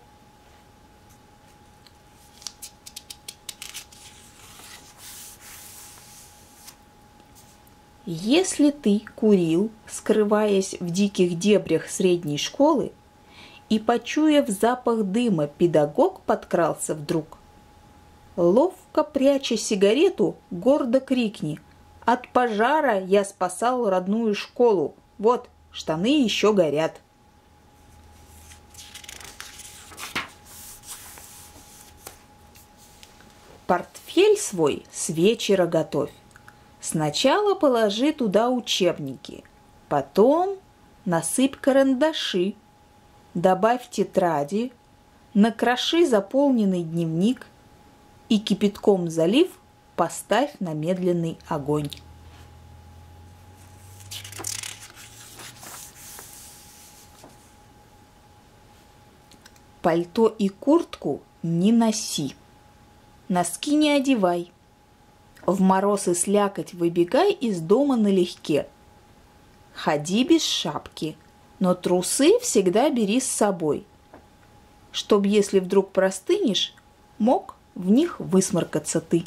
Если ты курил, скрываясь в диких дебрях средней школы, и, почуяв запах дыма, педагог подкрался вдруг, ловко пряча сигарету, гордо крикни: «От пожара я спасал родную школу! Вот, штаны еще горят!» Портфель свой с вечера готовь. Сначала положи туда учебники, потом насыпь карандаши, добавь тетради, накроши заполненный дневник и, кипятком залив, поставь на медленный огонь. Пальто и куртку не носи, носки не одевай. В мороз и слякоть выбегай из дома налегке. Ходи без шапки, но трусы всегда бери с собой, чтоб, если вдруг простынешь, мог в них высморкаться ты.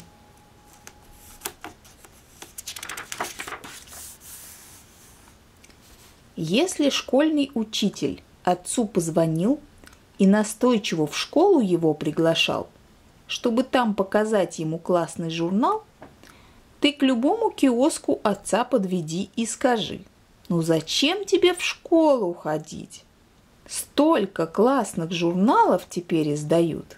Если школьный учитель отцу позвонил и настойчиво в школу его приглашал, чтобы там показать ему классный журнал, ты к любому киоску отца подведи и скажи: «Ну зачем тебе в школу ходить? Столько классных журналов теперь издают».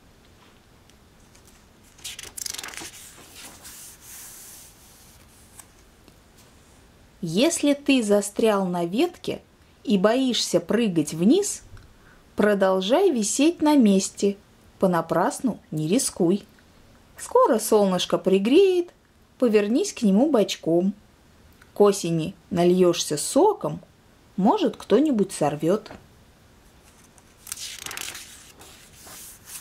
Если ты застрял на ветке и боишься прыгать вниз, продолжай висеть на месте, понапрасну не рискуй. Скоро солнышко пригреет, повернись к нему бочком. К осени нальешься соком, может, кто-нибудь сорвет.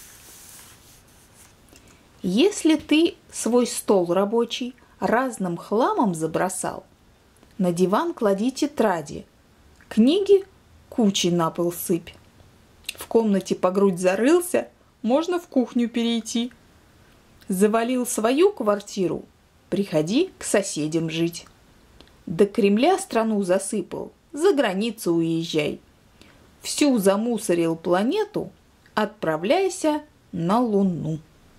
Если ты свой стол рабочий разным хламом забросал, на диван клади тетради, книги кучей на пол сыпь. В комнате по грудь зарылся, можно в кухню перейти. Завалил свою квартиру, приходи к соседям жить. До Кремля страну засыпал, за границу уезжай. Всю замусорил планету, отправляйся на Луну.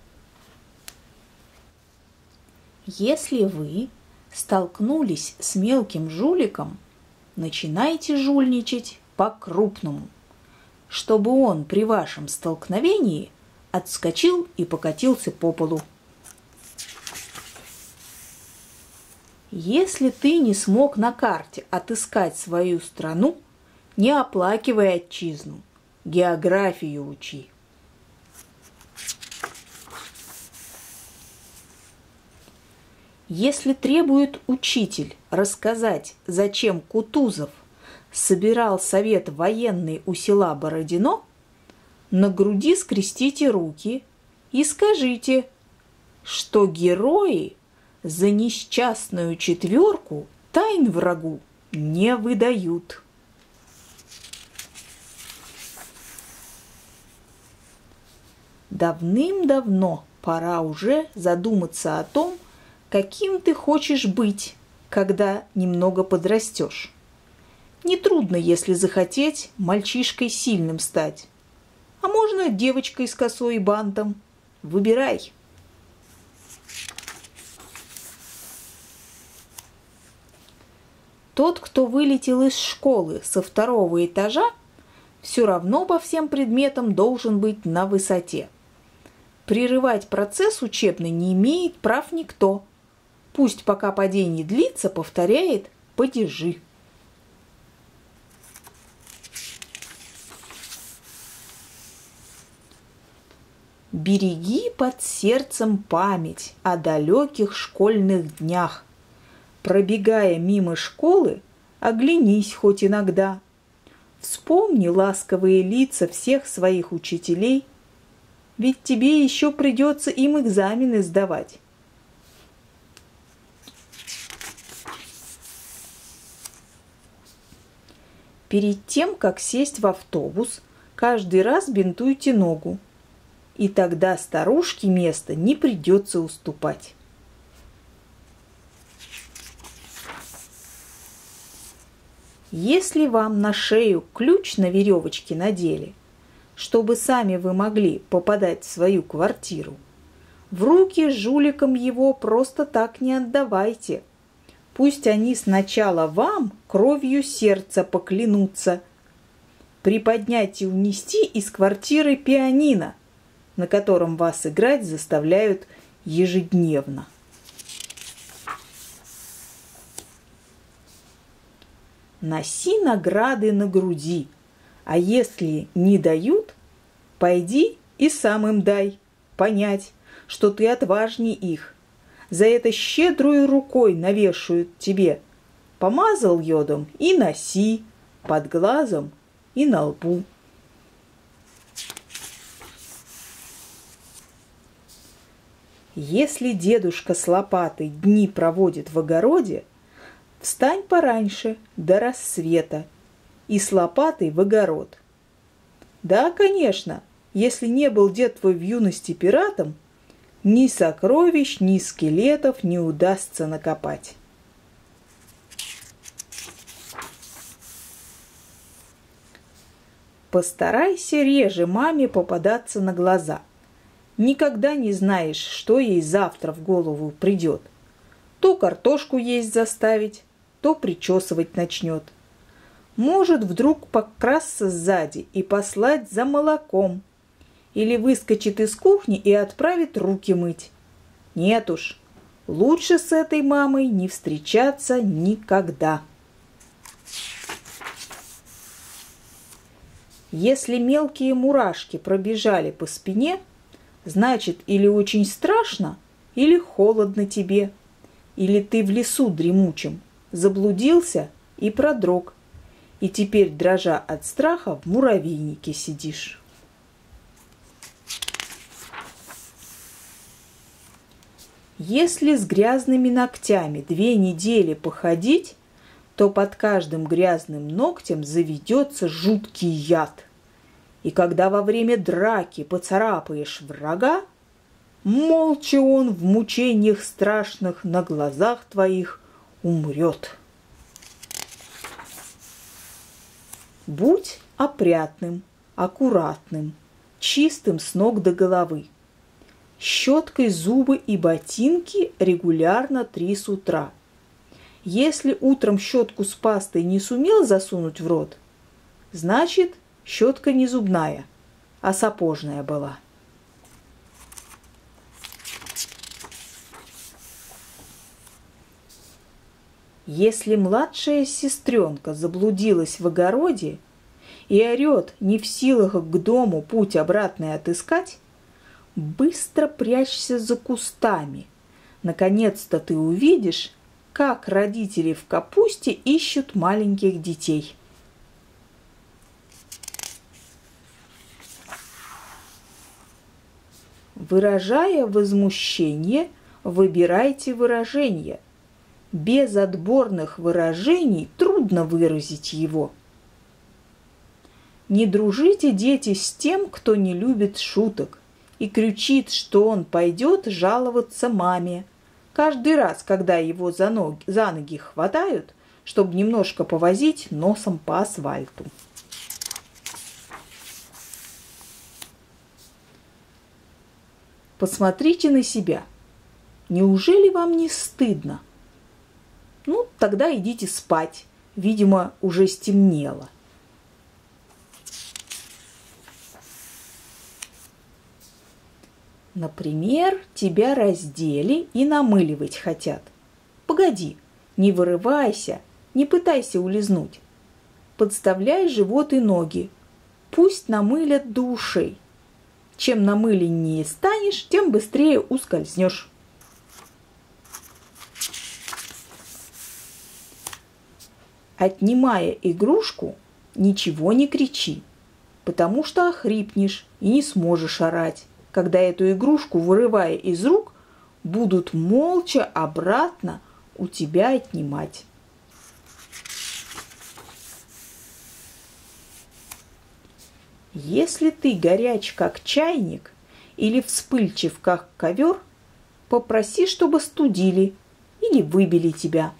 Если вы столкнулись с мелким жуликом, начинайте жульничать по-крупному, чтобы он при вашем столкновении отскочил и покатился по полу. Если ты не смог на карте отыскать свою страну, не оплакивай отчизну, географию учи. Если требует учитель рассказать, зачем Кутузов собирал совет военный у села Бородино, на груди скрестите руки и скажите, что герои за несчастную четверку тайн врагу не выдают. Давным-давно пора уже задуматься о том, каким ты хочешь быть, когда немного подрастешь. Нетрудно, если захотеть, мальчишкой сильным стать. А можно девочкой с косой и бантом. Выбирай. Тот, кто вылетел из школы со 2-го этажа, все равно по всем предметам должен быть на высоте. Прерывать процесс учебный не имеет прав никто. Пусть пока падение длится, повторяет падежи. Береги под сердцем память о далеких школьных днях. Пробегая мимо школы, оглянись хоть иногда. Вспомни ласковые лица всех своих учителей, ведь тебе еще придется им экзамены сдавать. Перед тем, как сесть в автобус, каждый раз бинтуйте ногу, и тогда старушке место не придется уступать. Если вам на шею ключ на веревочке надели, чтобы сами вы могли попадать в свою квартиру, в руки жуликам его просто так не отдавайте. Пусть они сначала вам кровью сердца поклянутся. Приподнять и унести из квартиры пианино, на котором вас играть заставляют ежедневно. Носи награды на груди, а если не дают, пойди и сам им дай понять, что ты отважней их. За это щедрую рукой навешают тебе. Помазал йодом и носи, под глазом и на лбу. Если дедушка с лопатой дни проводит в огороде, встань пораньше, до рассвета, и с лопатой в огород. Да, конечно, если не был дед твой в юности пиратом, ни сокровищ, ни скелетов не удастся накопать. Постарайся реже маме попадаться на глаза. Никогда не знаешь, что ей завтра в голову придет. То картошку есть заставить, то причесывать начнет. Может вдруг покрасться сзади и послать за молоком. Или выскочит из кухни и отправит руки мыть. Нет уж, лучше с этой мамой не встречаться никогда. Если мелкие мурашки пробежали по спине, значит, или очень страшно, или холодно тебе, или ты в лесу дремучем заблудился и продрог, и теперь, дрожа от страха, в муравейнике сидишь. Если с грязными ногтями 2 недели походить, то под каждым грязным ногтем заведется жуткий яд. И когда во время драки поцарапаешь врага, молча он в мучениях страшных на глазах твоих умрет. Будь опрятным, аккуратным, чистым с ног до головы. Щеткой зубы и ботинки регулярно три с утра. Если утром щетку с пастой не сумел засунуть в рот, значит, щетка не зубная, а сапожная была. Если младшая сестренка заблудилась в огороде и орет, не в силах к дому путь обратный отыскать, быстро прячься за кустами. Наконец-то ты увидишь, как родители в капусте ищут маленьких детей. Выражая возмущение, выбирайте выражение. Без отборных выражений трудно выразить его. Не дружите, дети, с тем, кто не любит шуток и кричит, что он пойдет жаловаться маме. Каждый раз, когда его за ноги хватают, чтобы немножко повозить носом по асфальту. Посмотрите на себя. Неужели вам не стыдно? Ну, тогда идите спать. Видимо, уже стемнело. Например, тебя раздели и намыливать хотят. Погоди, не вырывайся, не пытайся улизнуть. Подставляй живот и ноги. Пусть намылят до ушей. Чем намыленнее станешь, тем быстрее ускользнешь. Отнимая игрушку, ничего не кричи, потому что охрипнешь и не сможешь орать, когда эту игрушку, вырывая из рук, будут молча обратно у тебя отнимать. Если ты горяч, как чайник, или вспыльчив, как ковер, попроси, чтобы студили или выбили тебя.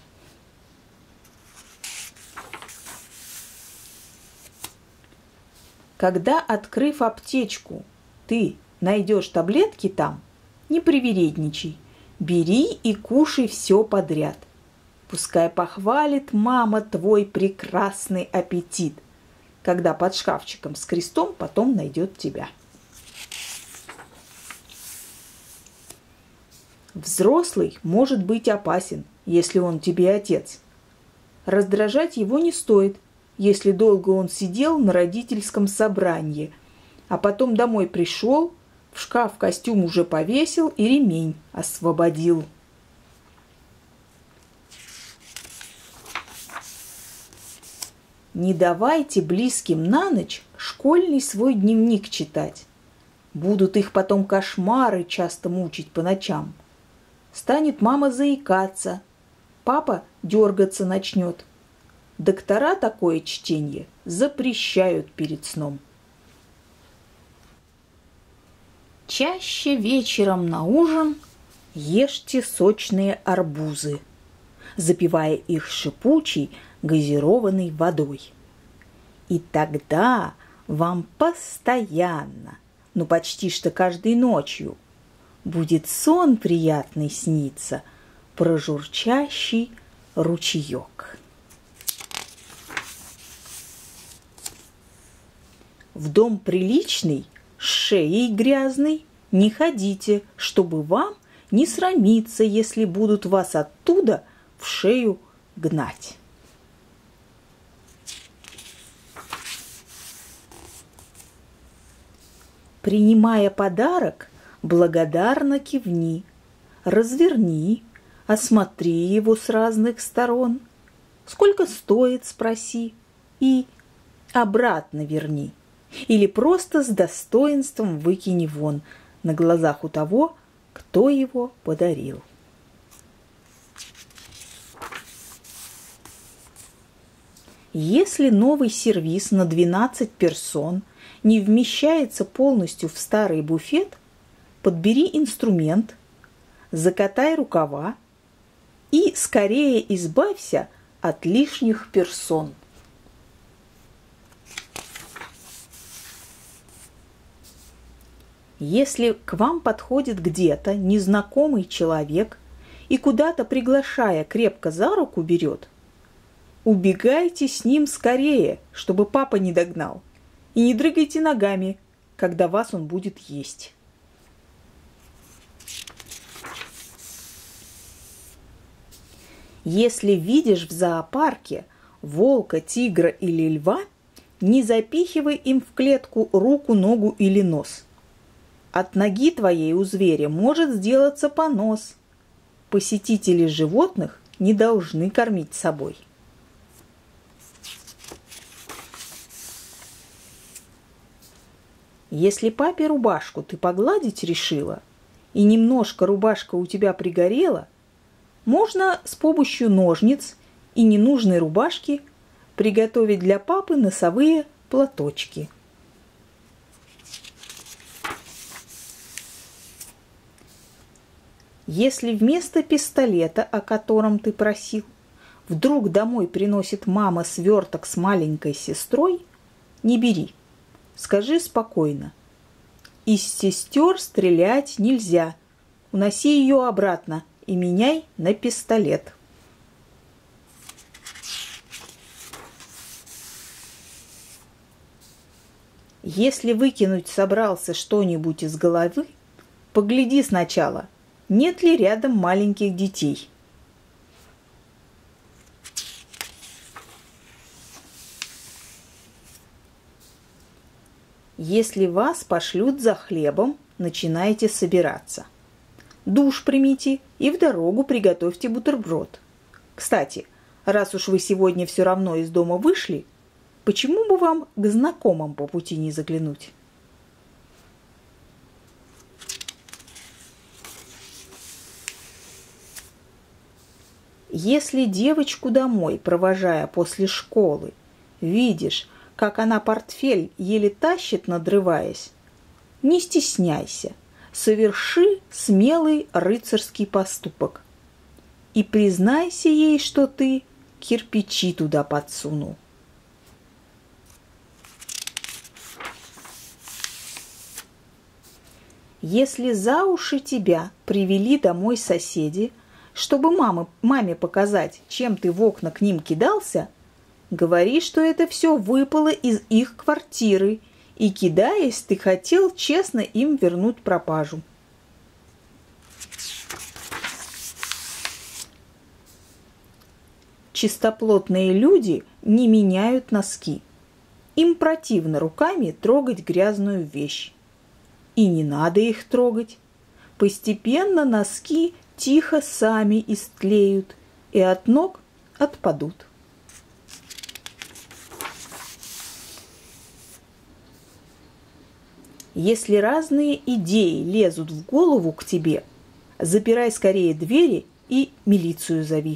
Когда, открыв аптечку, ты найдешь таблетки там, не привередничай, бери и кушай все подряд. Пускай похвалит мама твой прекрасный аппетит, когда под шкафчиком с крестом потом найдет тебя. Взрослый может быть опасен, если он тебе отец. Раздражать его не стоит, если долго он сидел на родительском собрании, а потом домой пришел, в шкаф костюм уже повесил и ремень освободил. Не давайте близким на ночь школьный свой дневник читать. Будут их потом кошмары часто мучить по ночам. Станет мама заикаться, папа дергаться начнет. Доктора такое чтение запрещают перед сном. Чаще вечером на ужин ешьте сочные арбузы, запивая их шипучей газированной водой. И тогда вам постоянно, ну почти что каждой ночью, будет сон приятный сниться про журчащий ручеек. В дом приличный, с шеей грязной, не ходите, чтобы вам не срамиться, если будут вас оттуда в шею гнать. Принимая подарок, благодарно кивни, разверни, осмотри его с разных сторон. Сколько стоит, спроси и обратно верни. Или просто с достоинством выкини вон на глазах у того, кто его подарил. Если новый сервиз на 12 персон не вмещается полностью в старый буфет, подбери инструмент, закатай рукава и скорее избавься от лишних персон. Если к вам подходит где-то незнакомый человек и куда-то приглашая крепко за руку берет, убегайте с ним скорее, чтобы папа не догнал, и не дрыгайте ногами, когда вас он будет есть. Если видишь в зоопарке волка, тигра или льва, не запихивай им в клетку руку, ногу или нос. От ноги твоей у зверя может сделаться понос. Посетители животных не должны кормить собой. Если папе рубашку ты погладить решила, и немножко рубашка у тебя пригорела, можно с помощью ножниц и ненужной рубашки приготовить для папы носовые платочки. Если вместо пистолета, о котором ты просил, вдруг домой приносит мама сверток с маленькой сестрой, не бери. Скажи спокойно: из сестер стрелять нельзя. Уноси ее обратно и меняй на пистолет. Если выкинуть собрался что-нибудь из головы, погляди сначала, нет ли рядом маленьких детей. Если вас пошлют за хлебом, начинайте собираться. Душ примите и в дорогу приготовьте бутерброд. Кстати, раз уж вы сегодня все равно из дома вышли, почему бы вам к знакомым по пути не заглянуть? Если девочку домой, провожая после школы, видишь, как она портфель еле тащит, надрываясь, не стесняйся, соверши смелый рыцарский поступок и признайся ей, что ты кирпичи туда подсунул. Если за уши тебя привели домой соседи, чтобы маме показать, чем ты в окна к ним кидался, говори, что это все выпало из их квартиры, и, кидаясь, ты хотел честно им вернуть пропажу. Чистоплотные люди не меняют носки. Им противно руками трогать грязную вещь. И не надо их трогать. Постепенно носки тихо сами истлеют и от ног отпадут. Если разные идеи лезут в голову к тебе, запирай скорее двери и милицию зови.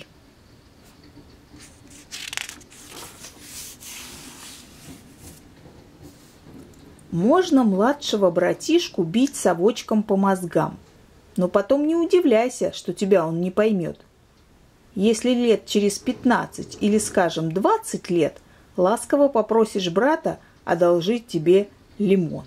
Можно младшего братишку бить совочком по мозгам, но потом не удивляйся, что тебя он не поймет. Если лет через 15 или, скажем, 20 лет ласково попросишь брата одолжить тебе лимон.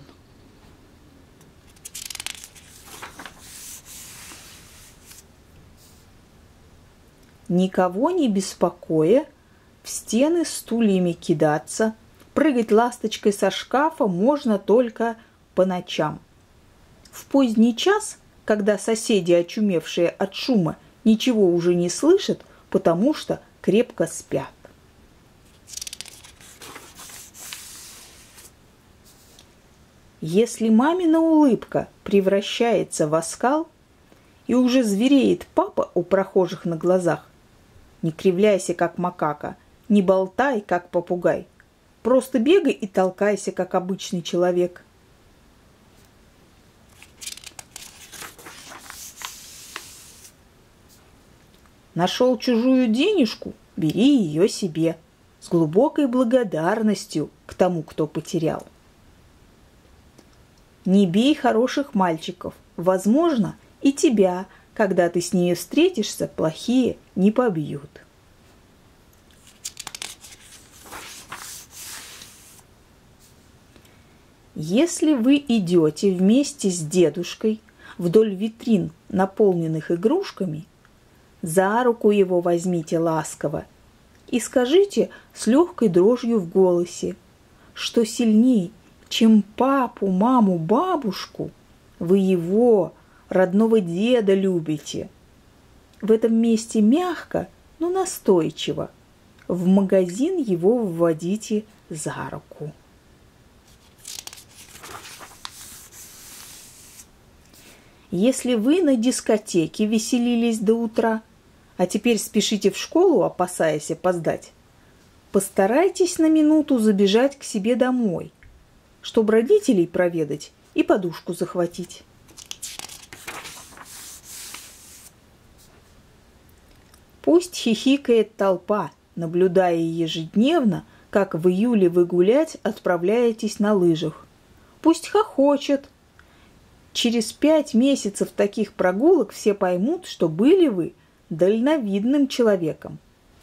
Никого не беспокоя, в стены стульями кидаться, прыгать ласточкой со шкафа можно только по ночам. В поздний час, когда соседи, очумевшие от шума, ничего уже не слышат, потому что крепко спят. Если мамина улыбка превращается в оскал, и уже звереет папа у прохожих на глазах, не кривляйся, как макака, не болтай, как попугай. Просто бегай и толкайся, как обычный человек. Нашел чужую денежку, бери ее себе. с глубокой благодарностью к тому, кто потерял. Не бей хороших мальчиков. Возможно, и тебя, когда ты с ней встретишься, плохие не побьют. Если вы идете вместе с дедушкой вдоль витрин, наполненных игрушками, за руку его возьмите ласково и скажите с легкой дрожью в голосе, что сильней, чем папу, маму, бабушку, вы его, родного деда, любите. В этом месте мягко, но настойчиво. В магазин его вводите за руку. Если вы на дискотеке веселились до утра, а теперь спешите в школу, опасаясь опоздать, постарайтесь на минуту забежать к себе домой, чтобы родителей проведать и подушку захватить. Пусть хихикает толпа, наблюдая ежедневно, как в июле вы гулять отправляетесь на лыжах. Пусть хохочет. Через 5 месяцев таких прогулок все поймут, что были вы дальновидным человеком.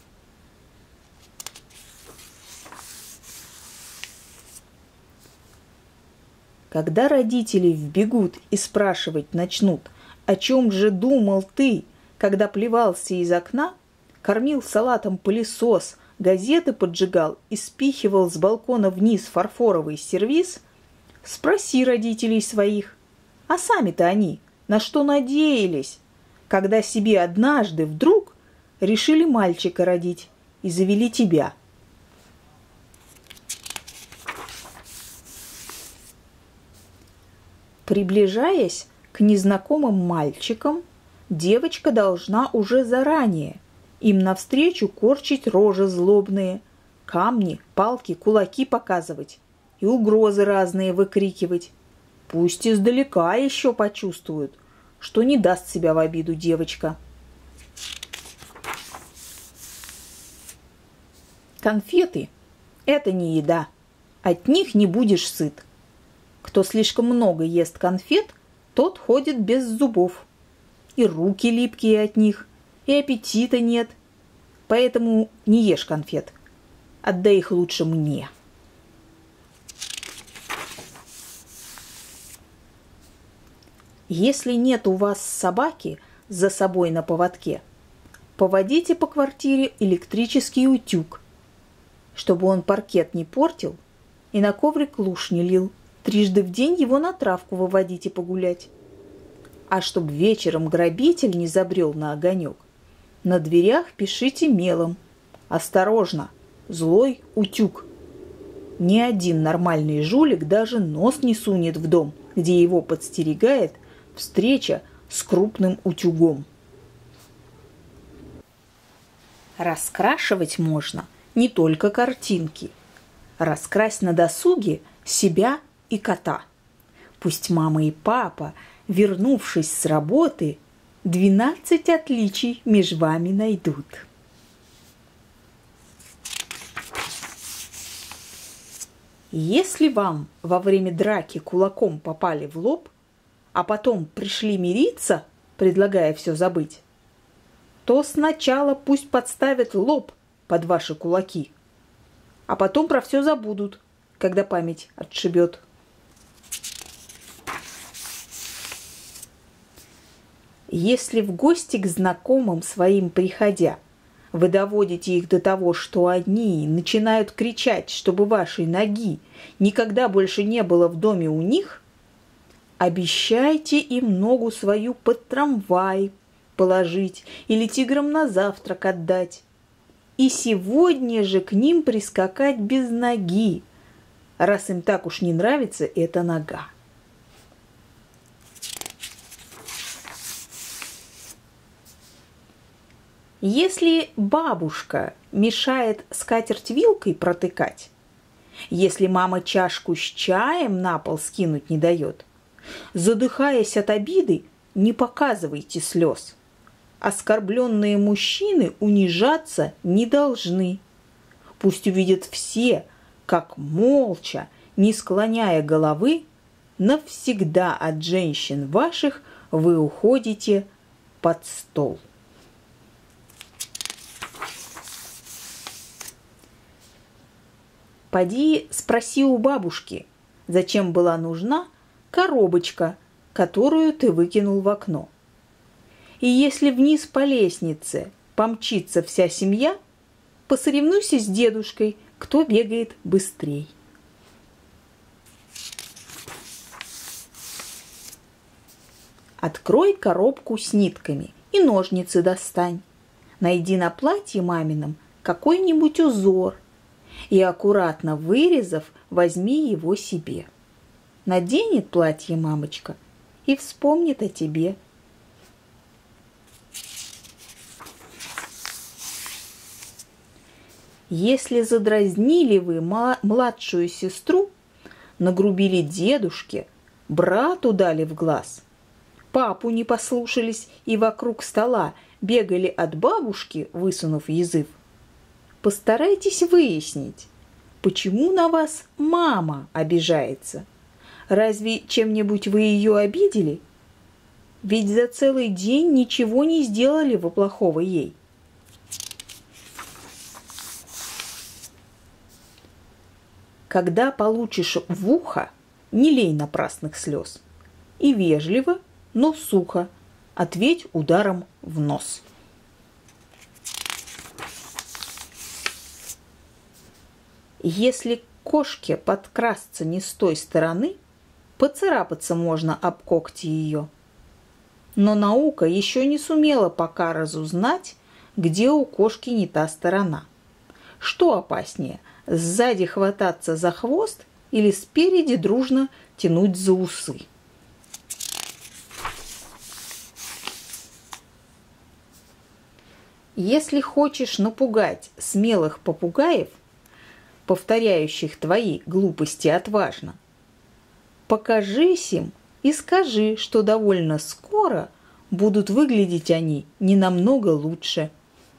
Когда родители вбегут и спрашивать начнут, о чем же думал ты, когда плевался из окна, кормил салатом пылесос, газеты поджигал и спихивал с балкона вниз фарфоровый сервиз, спроси родителей своих, а сами-то они на что надеялись, когда себе однажды вдруг решили мальчика родить и завели тебя. Приближаясь к незнакомым мальчикам, девочка должна уже заранее им навстречу корчить рожи злобные, камни, палки, кулаки показывать и угрозы разные выкрикивать. Пусть издалека еще почувствуют, что не даст себя в обиду девочка. Конфеты – это не еда, от них не будешь сыт. Кто слишком много ест конфет, тот ходит без зубов. И руки липкие от них, и аппетита нет. Поэтому не ешь конфет, отдай их лучше мне. Если нет у вас собаки за собой на поводке, поводите по квартире электрический утюг, чтобы он паркет не портил и на коврик луж не лил. 3 в день его на травку выводите погулять. А чтоб вечером грабитель не забрел на огонек, на дверях пишите мелом: «Осторожно, злой утюг». Ни один нормальный жулик даже нос не сунет в дом, где его подстерегает встреча с крупным утюгом. Раскрашивать можно не только картинки. Раскрась на досуге себя и кота. Пусть мама и папа, вернувшись с работы, 12 отличий между вами найдут. Если вам во время драки кулаком попали в лоб, а потом пришли мириться, предлагая все забыть, то сначала пусть подставят лоб под ваши кулаки, а потом про все забудут, когда память отшибет. Если в гости к знакомым своим приходя, вы доводите их до того, что они начинают кричать, чтобы вашей ноги никогда больше не было в доме у них, обещайте им ногу свою под трамвай положить или тиграм на завтрак отдать. И сегодня же к ним прискакать без ноги, раз им так уж не нравится эта нога. Если бабушка мешает скатерть вилкой протыкать, если мама чашку с чаем на пол скинуть не дает, задыхаясь от обиды, не показывайте слез. Оскорбленные мужчины унижаться не должны. Пусть увидят все, как молча, не склоняя головы, навсегда от женщин ваших вы уходите под стол. Поди спроси у бабушки, зачем была нужна коробочка, которую ты выкинул в окно. И если вниз по лестнице помчится вся семья, посоревнуйся с дедушкой, кто бегает быстрей. Открой коробку с нитками и ножницы достань. Найди на платье мамином какой-нибудь узор и, аккуратно вырезав, возьми его себе. Наденет платье мамочка и вспомнит о тебе. Если задразнили вы младшую сестру, нагрубили дедушке, брату дали в глаз, папу не послушались и вокруг стола бегали от бабушки, высунув язык, постарайтесь выяснить, почему на вас мама обижается. Разве чем-нибудь вы ее обидели? Ведь за целый день ничего не сделали вы плохого ей. Когда получишь в ухо, не лей напрасных слез. И вежливо, но сухо ответь ударом в нос. Если кошке подкрасться не с той стороны, поцарапаться можно об когти ее. Но наука еще не сумела пока разузнать, где у кошки не та сторона. Что опаснее, сзади хвататься за хвост или спереди дружно тянуть за усы? Если хочешь напугать смелых попугаев, повторяющих твои глупости отважно, покажись им и скажи, что довольно скоро будут выглядеть они не намного лучше.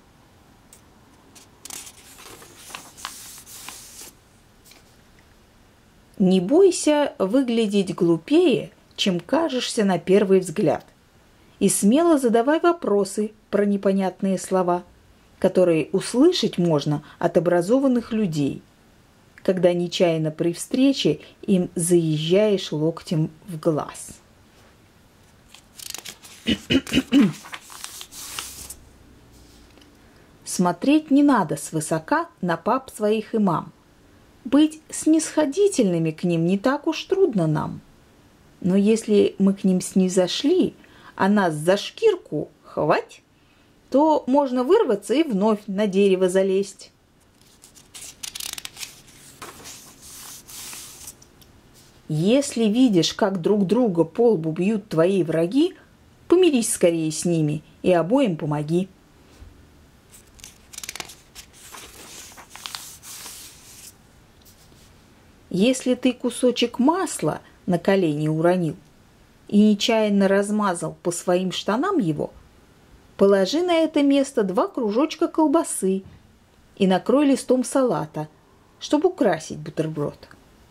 Не бойся выглядеть глупее, чем кажешься на первый взгляд. И смело задавай вопросы про непонятные слова, которые услышать можно от образованных людей, когда нечаянно при встрече им заезжаешь локтем в глаз. Смотреть не надо свысока на пап своих и мам. Быть снисходительными к ним не так уж трудно нам. Но если мы к ним снизошли, а нас за шкирку хвать, то можно вырваться и вновь на дерево залезть. Если видишь, как друг друга по лбу бьют твои враги, помирись скорее с ними и обоим помоги. Если ты кусочек масла на колени уронил и нечаянно размазал по своим штанам его, положи на это место 2 кружочка колбасы и накрой листом салата, чтобы украсить бутерброд.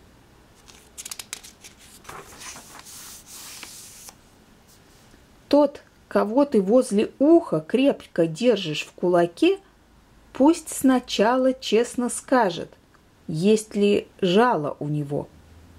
Тот, кого ты возле уха крепко держишь в кулаке, пусть сначала честно скажет, есть ли жало у него.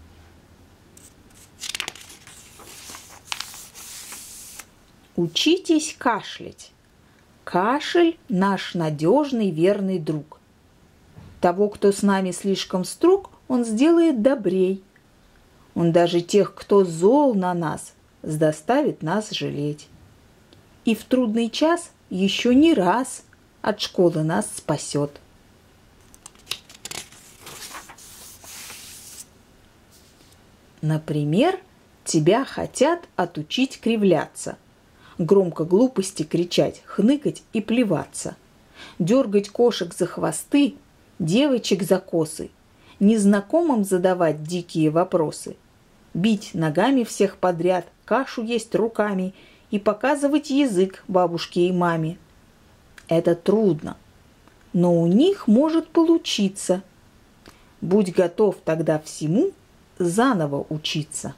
Учитесь кашлять. Кашель – наш надежный верный друг. Того, кто с нами слишком строг, он сделает добрей. Он даже тех, кто зол на нас, заставит нас жалеть. И в трудный час еще не раз от школы нас спасет. Например, тебя хотят отучить кривляться, громко глупости кричать, хныкать и плеваться, дергать кошек за хвосты, девочек за косы, незнакомым задавать дикие вопросы, бить ногами всех подряд, кашу есть руками и показывать язык бабушке и маме. Это трудно, но у них может получиться. Будь готов тогда всему заново учиться.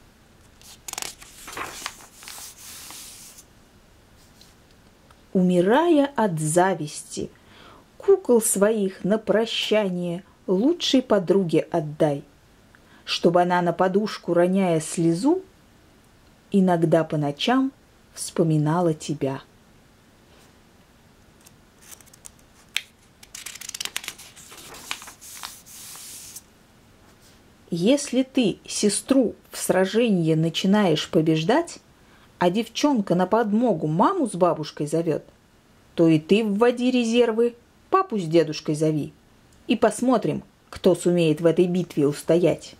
Умирая от зависти, кукол своих на прощание лучшей подруге отдай, чтобы она на подушку, роняя слезу, иногда по ночам вспоминала тебя. Если ты сестру в сражении начинаешь побеждать, а девчонка на подмогу маму с бабушкой зовет, то и ты вводи резервы, папу с дедушкой зови, и посмотрим, кто сумеет в этой битве устоять.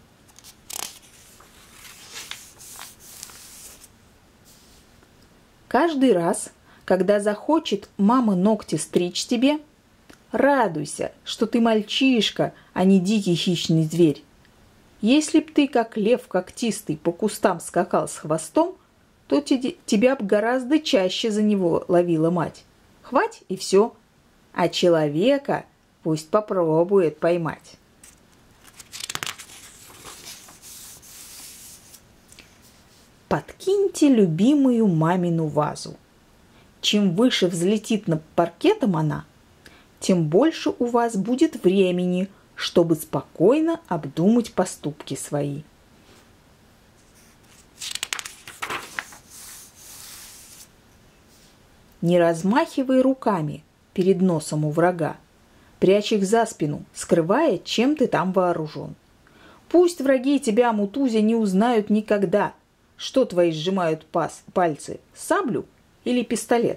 Каждый раз, когда захочет мама ногти стричь тебе, радуйся, что ты мальчишка, а не дикий хищный зверь. Если б ты, как лев когтистый, по кустам скакал с хвостом, то тебя б гораздо чаще за него ловила мать. Хвать и все. А человека пусть попробует поймать. Подкиньте любимую мамину вазу. Чем выше взлетит над паркетом она, тем больше у вас будет времени, чтобы спокойно обдумать поступки свои. Не размахивай руками перед носом у врага, прячь их за спину, скрывая, чем ты там вооружен. Пусть враги тебя, Мутузя, не узнают никогда, что твои сжимают пальцы, саблю или пистолет.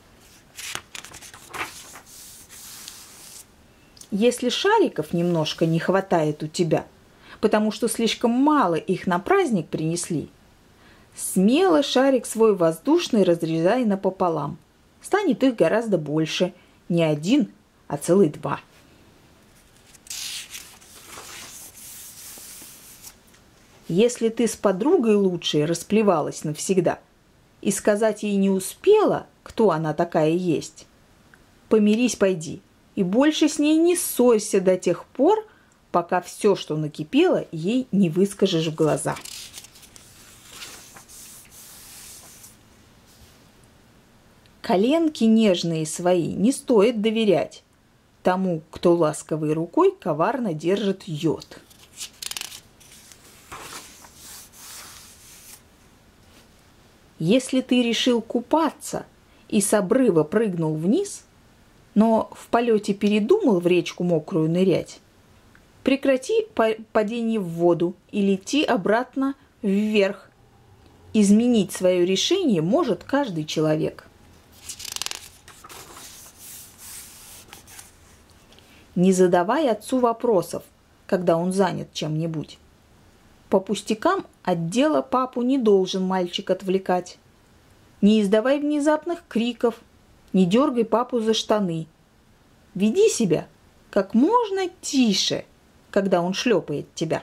Если шариков немножко не хватает у тебя, потому что слишком мало их на праздник принесли, смело шарик свой воздушный разрезай напополам. Станет их гораздо больше, не один, а целых 2. Если ты с подругой лучшей расплевалась навсегда и сказать ей не успела, кто она такая есть, помирись пойди и больше с ней не ссорься до тех пор, пока все, что накипело, ей не выскажешь в глаза. Коленки нежные свои не стоит доверять тому, кто ласковой рукой коварно держит йод. Если ты решил купаться и с обрыва прыгнул вниз, но в полете передумал в речку мокрую нырять, прекрати падение в воду и лети обратно вверх. Изменить свое решение может каждый человек. Не задавай отцу вопросов, когда он занят чем-нибудь. По пустякам от дела папу не должен мальчик отвлекать. Не издавай внезапных криков, не дергай папу за штаны. Веди себя как можно тише, когда он шлепает тебя.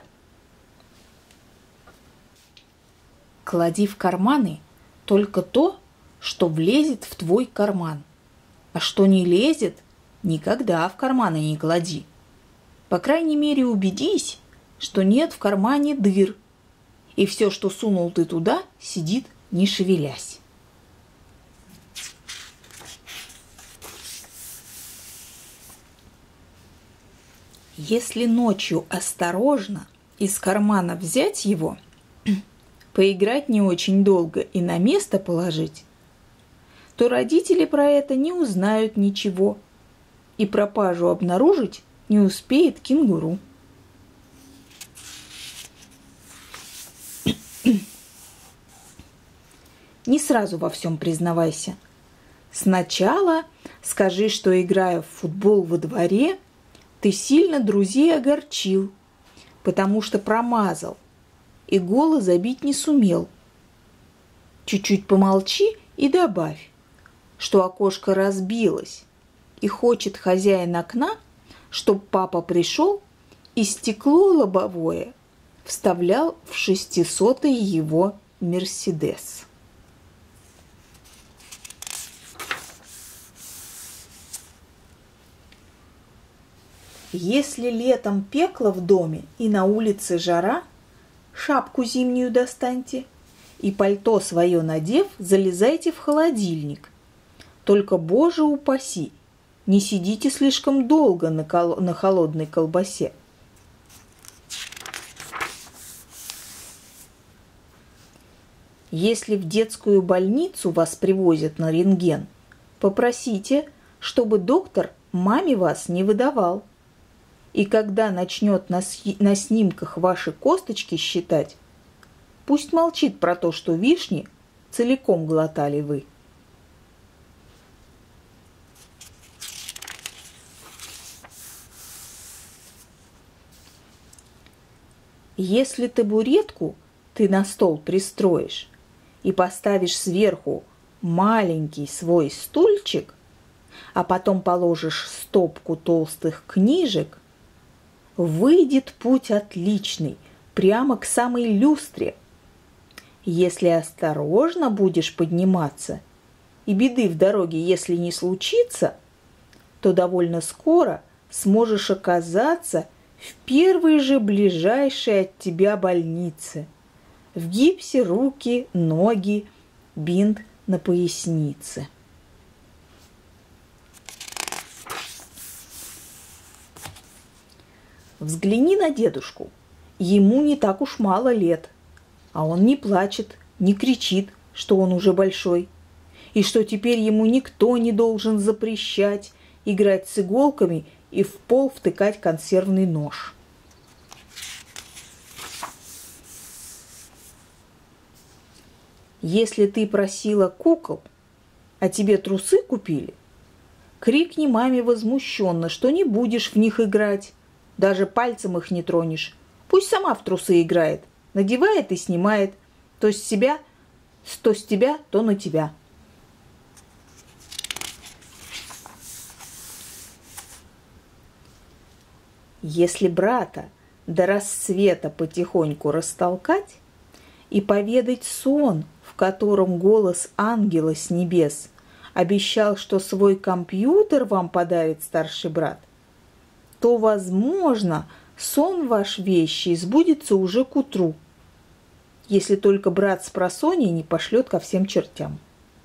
Клади в карманы только то, что влезет в твой карман. А что не лезет, никогда в карманы не клади. По крайней мере, убедись, что нет в кармане дыр, и все, что сунул ты туда, сидит, не шевелясь. Если ночью осторожно из кармана взять его, поиграть не очень долго и на место положить, то родители про это не узнают ничего, и пропажу обнаружить не успеет кенгуру. Не сразу во всем признавайся. Сначала скажи, что, играя в футбол во дворе, ты сильно друзей огорчил, потому что промазал и гола забить не сумел. Чуть-чуть помолчи и добавь, что окошко разбилось, и хочет хозяин окна, чтоб папа пришел и стекло лобовое вставлял в 600-й его Мерседес. Если летом пекло в доме и на улице жара, шапку зимнюю достаньте и пальто свое надев, залезайте в холодильник. Только, Боже упаси, не сидите слишком долго на холодной колбасе. Если в детскую больницу вас привозят на рентген, попросите, чтобы доктор маме вас не выдавал. И когда начнет на снимках ваши косточки считать, пусть молчит про то, что вишни целиком глотали вы. Если табуретку ты на стол пристроишь и поставишь сверху маленький свой стульчик, а потом положишь стопку толстых книжек, выйдет путь отличный, прямо к самой люстре. Если осторожно будешь подниматься, и беды в дороге, если не случится, то довольно скоро сможешь оказаться в первой же ближайшей от тебя больнице. В гипсе руки, ноги, бинт на пояснице. Взгляни на дедушку. Ему не так уж мало лет, а он не плачет, не кричит, что он уже большой, и что теперь ему никто не должен запрещать играть с иголками и в пол втыкать консервный нож. Если ты просила кукол, а тебе трусы купили, крикни маме возмущенно, что не будешь в них играть, даже пальцем их не тронешь. Пусть сама в трусы играет, надевает и снимает, то с тебя, то на тебя. Если брата до рассвета потихоньку растолкать и поведать сон, в котором голос ангела с небес обещал, что свой компьютер вам подарит старший брат, то, возможно, сон ваш вещий сбудется уже к утру, если только брат с просонья не пошлет ко всем чертям.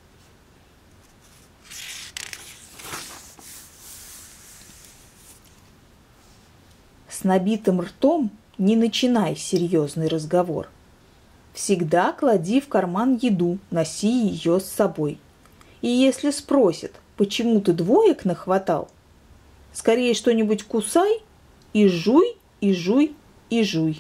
С набитым ртом не начинай серьезный разговор. Всегда клади в карман еду, носи ее с собой. И если спросят, почему ты двоек нахватал, скорее что-нибудь кусай и жуй, и жуй, и жуй.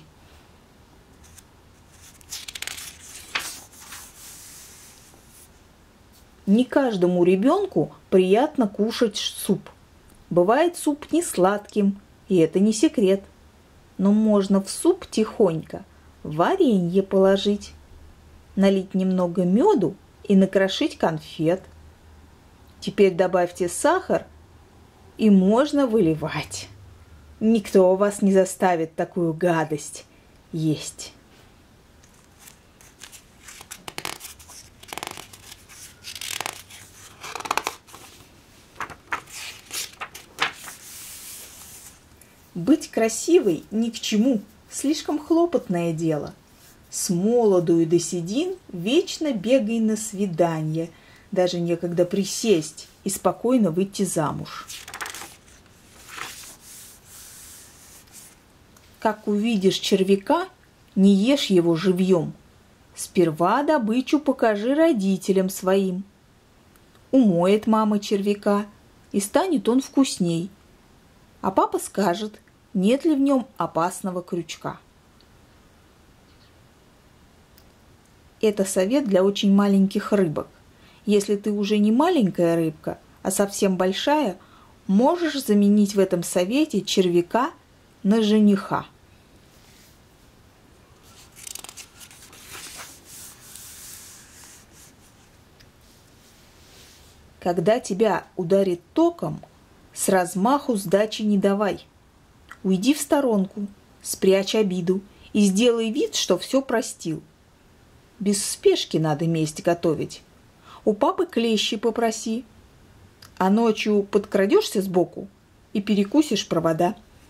Не каждому ребенку приятно кушать суп. Бывает суп не сладким, и это не секрет. Но можно в суп тихонько варенье положить, налить немного меду и накрошить конфет. Теперь добавьте сахар, и можно выливать. Никто вас не заставит такую гадость есть. Быть красивой ни к чему, слишком хлопотное дело. С молоду и до седин вечно бегай на свидание, даже некогда присесть и спокойно выйти замуж. Как увидишь червяка, не ешь его живьем. Сперва добычу покажи родителям своим. Умоет мама червяка, и станет он вкусней. А папа скажет, нет ли в нем опасного крючка. Это совет для очень маленьких рыбок. Если ты уже не маленькая рыбка, а совсем большая, можешь заменить в этом совете червяка на жениха. Когда тебя ударит током, с размаху сдачи не давай. Уйди в сторонку, спрячь обиду и сделай вид, что все простил. Без спешки надо месть готовить. У папы клещи попроси, а ночью подкрадешься сбоку и перекусишь провода.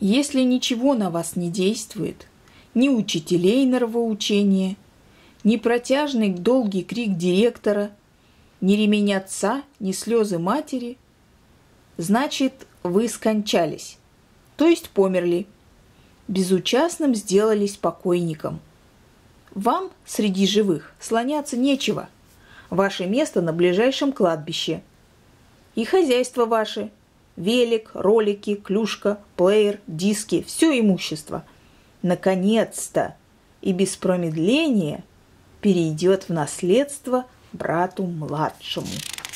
Если ничего на вас не действует, ни учителей норовоучения, ни протяжный долгий крик директора, ни ремень отца, ни слезы матери, значит, вы скончались, то есть померли, безучастным сделались покойником. Вам среди живых слоняться нечего, ваше место на ближайшем кладбище. И хозяйство ваше – велик, ролики, клюшка, плеер, диски – все имущество – наконец-то и без промедления перейдет в наследство брату младшему.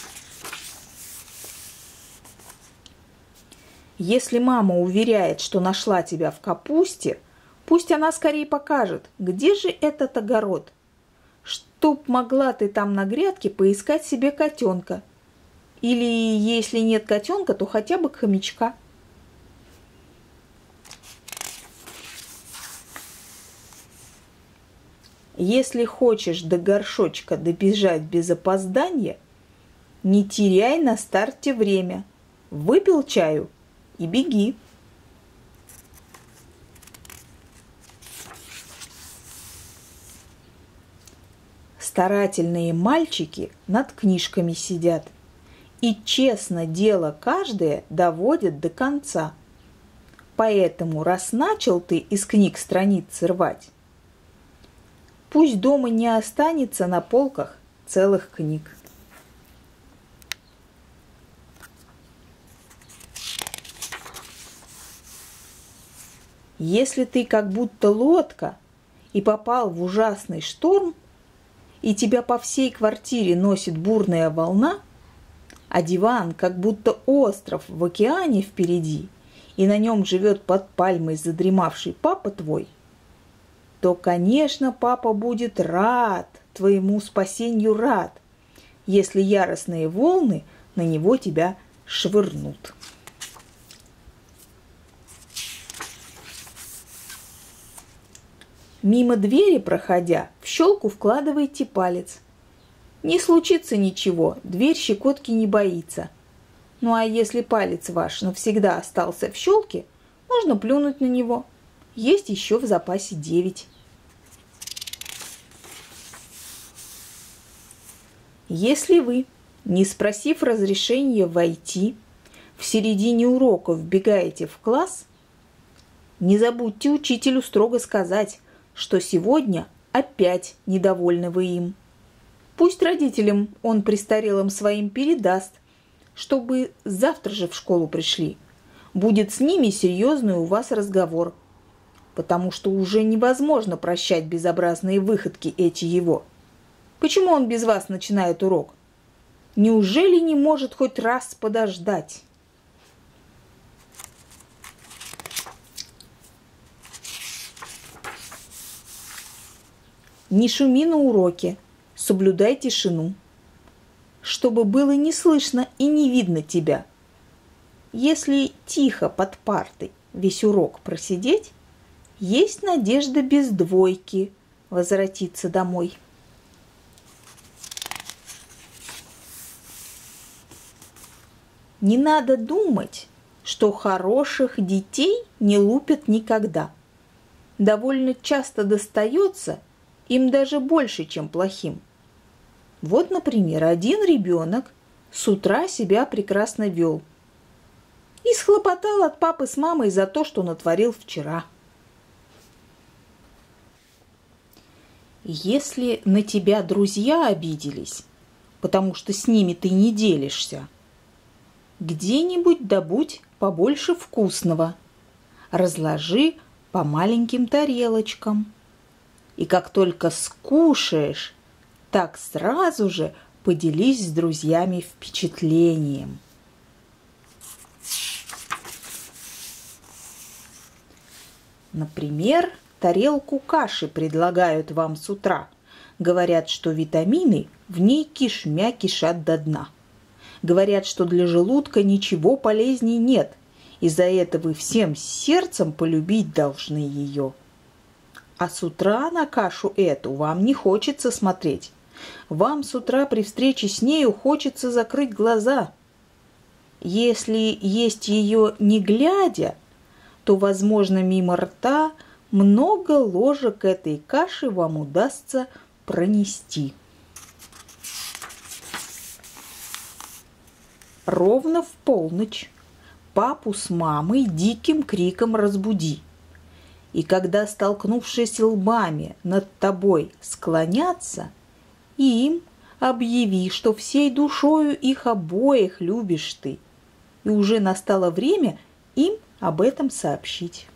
Если мама уверяет, что нашла тебя в капусте, пусть она скорее покажет, где же этот огород, чтоб могла ты там на грядке поискать себе котенка. Или, если нет котенка, то хотя бы хомячка. Если хочешь до горшочка добежать без опоздания, не теряй на старте время. Выпил чаю и беги. Старательные мальчики над книжками сидят и честно дело каждое доводят до конца. Поэтому, раз начал ты из книг страницы рвать, пусть дома не останется на полках целых книг. Если ты как будто лодка и попал в ужасный шторм, и тебя по всей квартире носит бурная волна, а диван как будто остров в океане впереди, и на нем живет под пальмой задремавший папа твой, то, конечно, папа будет рад, твоему спасению рад, если яростные волны на него тебя швырнут. Мимо двери проходя, в щелку вкладывайте палец. Не случится ничего, дверь щекотки не боится. Ну а если палец ваш навсегда остался в щелке, можно плюнуть на него. Есть еще в запасе 9. Если вы, не спросив разрешения войти, в середине урока вбегаете в класс, не забудьте учителю строго сказать, что сегодня опять недовольны вы им. Пусть родителям он престарелым своим передаст, чтобы завтра же в школу пришли. Будет с ними серьезный у вас разговор, потому что уже невозможно прощать безобразные выходки эти его. Почему он без вас начинает урок? Неужели не может хоть раз подождать? Не шуми на уроке, соблюдай тишину, чтобы было не слышно и не видно тебя. Если тихо под партой весь урок просидеть, есть надежда без двойки возвратиться домой. Не надо думать, что хороших детей не лупят никогда. Довольно часто достается им даже больше, чем плохим. Вот, например, один ребенок с утра себя прекрасно вел и схлопотал от папы с мамой за то, что натворил вчера. Если на тебя друзья обиделись, потому что с ними ты не делишься, где-нибудь добудь побольше вкусного, разложи по маленьким тарелочкам. И как только скушаешь, так сразу же поделись с друзьями впечатлением. Например, тарелку каши предлагают вам с утра. Говорят, что витамины в ней кишмя кишат до дна. Говорят, что для желудка ничего полезней нет, и за это вы всем сердцем полюбить должны ее. А с утра на кашу эту вам не хочется смотреть. Вам с утра при встрече с нею хочется закрыть глаза. Если есть ее не глядя, то, возможно, мимо рта много ложек этой каши вам удастся пронести. Ровно в полночь папу с мамой диким криком разбуди. И когда, столкнувшись лбами, над тобой склонятся, им объяви, что всей душою их обоих любишь ты, и уже настало время им об этом сообщить.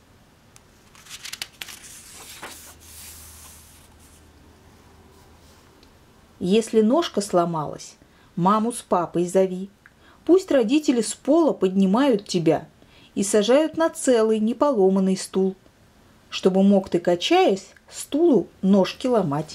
Если ножка сломалась, маму с папой зови. Пусть родители с пола поднимают тебя и сажают на целый неполоманный стул, чтобы мог ты, качаясь, стулу ножки ломать.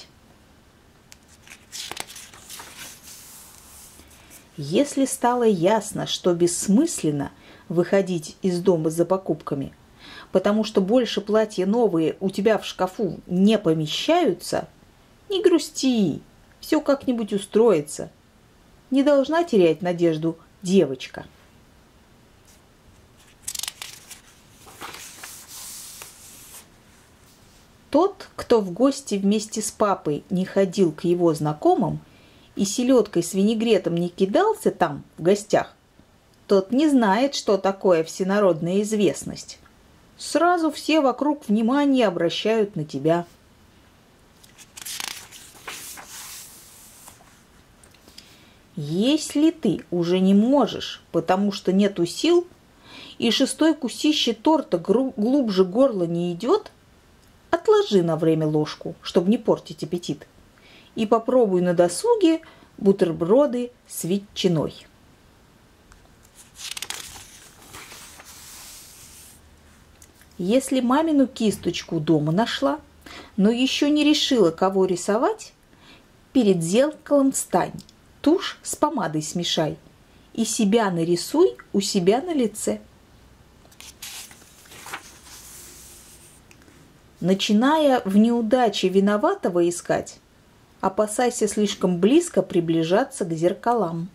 Если стало ясно, что бессмысленно выходить из дома за покупками, потому что больше платья новые у тебя в шкафу не помещаются, не грусти, все как-нибудь устроится. Не должна терять надежду девочка. Тот, кто в гости вместе с папой не ходил к его знакомым и селедкой с винегретом не кидался там, в гостях, тот не знает, что такое всенародная известность. Сразу все вокруг внимание обращают на тебя. Если ты уже не можешь, потому что нету сил, и шестой кусище торта глубже горла не идет, отложи на время ложку, чтобы не портить аппетит, и попробуй на досуге бутерброды с ветчиной. Если мамину кисточку дома нашла, но еще не решила, кого рисовать, перед зеркалом встань, тушь с помадой смешай и себя нарисуй у себя на лице. Начиная в неудаче виноватого искать, опасайся слишком близко приближаться к зеркалам.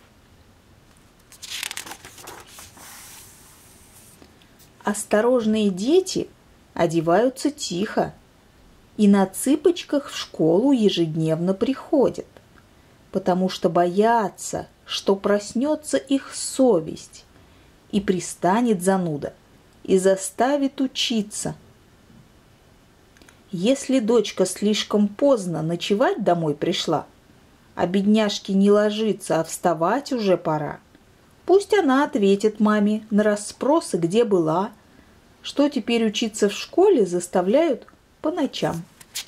Осторожные дети одеваются тихо и на цыпочках в школу ежедневно приходят, потому что боятся, что проснется их совесть и пристанет зануда и заставит учиться. Если дочка слишком поздно ночевать домой пришла, а бедняжке не ложиться, а вставать уже пора, пусть она ответит маме на расспросы, где была, что теперь учиться в школе заставляют по ночам.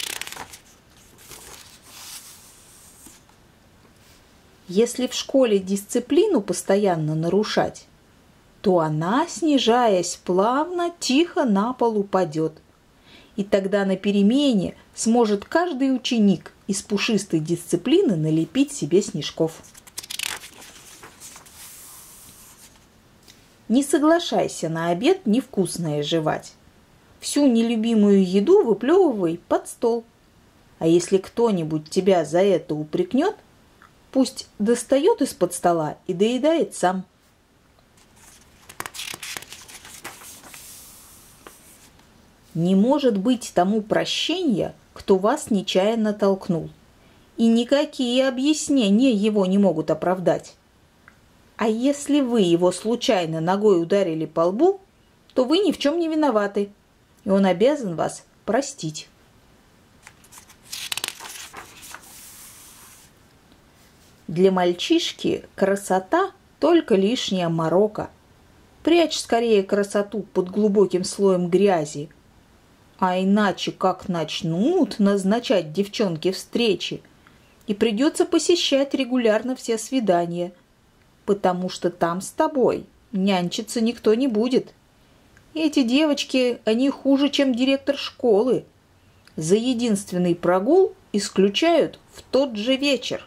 Если в школе дисциплину постоянно нарушать, то она, снижаясь плавно, тихо на пол упадет. И тогда на перемене сможет каждый ученик из пушистой дисциплины налепить себе снежков. Не соглашайся на обед невкусное жевать. Всю нелюбимую еду выплевывай под стол. А если кто-нибудь тебя за это упрекнет, пусть достает из-под стола и доедает сам. Не может быть тому прощения, кто вас нечаянно толкнул, и никакие объяснения его не могут оправдать. А если вы его случайно ногой ударили по лбу, то вы ни в чем не виноваты, и он обязан вас простить. Для мальчишки красота только лишняя морока. Прячь скорее красоту под глубоким слоем грязи. А иначе как начнут назначать девчонке встречи, и придется посещать регулярно все свидания, потому что там с тобой нянчиться никто не будет. Эти девочки, они хуже, чем директор школы. За единственный прогул исключают в тот же вечер.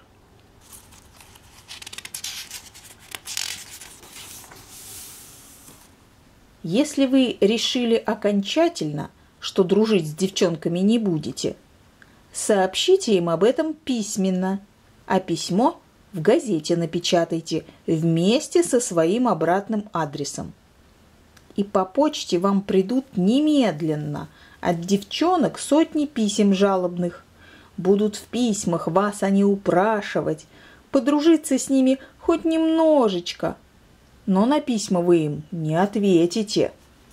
Если вы решили окончательно, что дружить с девчонками не будете, сообщите им об этом письменно, а письмо в газете напечатайте вместе со своим обратным адресом. и по почте вам придут немедленно от девчонок сотни писем жалобных. Будут в письмах вас они упрашивать, подружиться с ними хоть немножечко, но на письма вы им не ответите.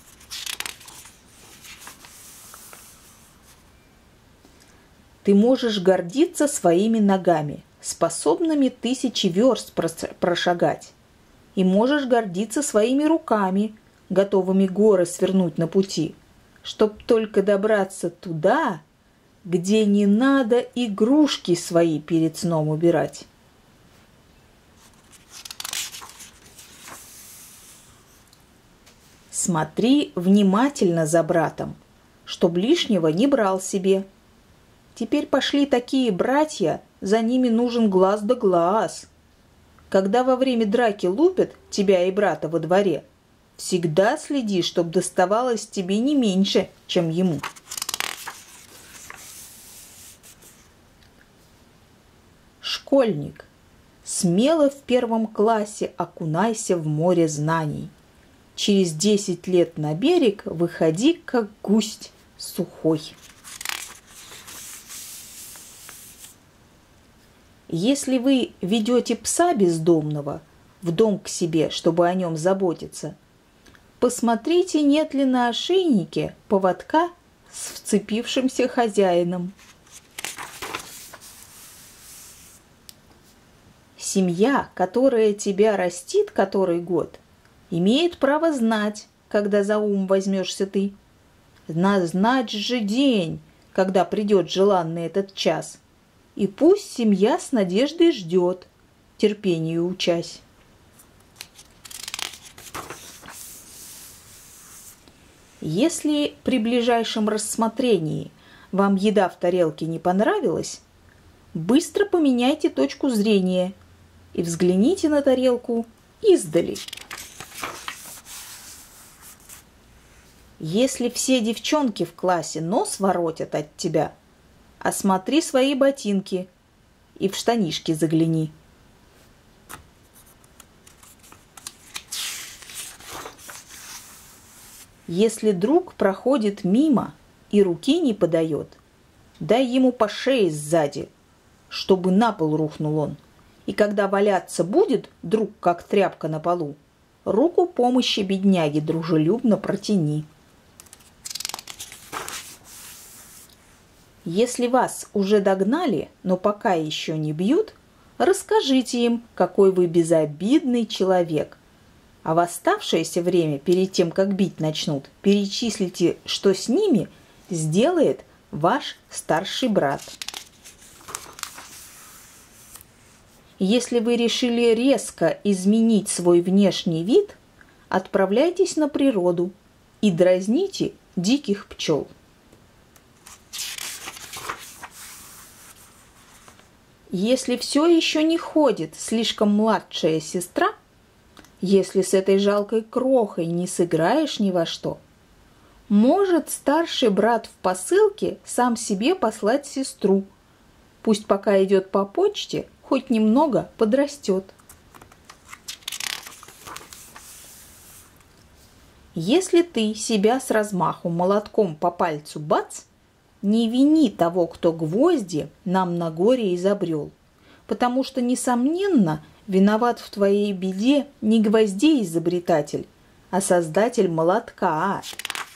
Ты можешь гордиться своими ногами, способными 1000 верст прошагать, и можешь гордиться своими руками, готовыми горы свернуть на пути, чтоб только добраться туда, где не надо игрушки свои перед сном убирать. Смотри внимательно за братом, чтоб лишнего не брал себе. Теперь пошли такие братья, за ними нужен глаз да глаз. Когда во время драки лупят тебя и брата во дворе, всегда следи, чтоб доставалось тебе не меньше, чем ему. Школьник, смело в 1 классе окунайся в море знаний. Через 10 лет на берег выходи, как гусь сухой. Если вы ведете пса бездомного в дом к себе, чтобы о нем заботиться, посмотрите, нет ли на ошейнике поводка с вцепившимся хозяином. Семья, которая тебя растит который год, имеет право знать, когда за ум возьмешься ты. Назначь же день, когда придет желанный этот час, и пусть семья с надеждой ждет, терпению учась. Если при ближайшем рассмотрении вам еда в тарелке не понравилась, быстро поменяйте точку зрения и взгляните на тарелку издали. Если все девчонки в классе нос воротят от тебя, осмотри свои ботинки и в штанишки загляни. Если друг проходит мимо и руки не подает, дай ему по шее сзади, чтобы на пол рухнул он. И когда валяться будет друг, как тряпка на полу, руку помощи бедняге дружелюбно протяни. Если вас уже догнали, но пока еще не бьют, расскажите им, какой вы безобидный человек. А в оставшееся время, перед тем, как бить начнут, перечислите, что с ними сделает ваш старший брат. Если вы решили резко изменить свой внешний вид, отправляйтесь на природу и дразните диких пчел. Если все еще не ходит слишком младшая сестра, если с этой жалкой крохой не сыграешь ни во что, может старший брат в посылке сам себе послать сестру. Пусть пока идет по почте, хоть немного подрастет. Если ты себя с размаху молотком по пальцу бац, не вини того, кто гвозди нам на горе изобрел, потому что, несомненно, виноват в твоей беде не гвоздей-изобретатель, а создатель молотка.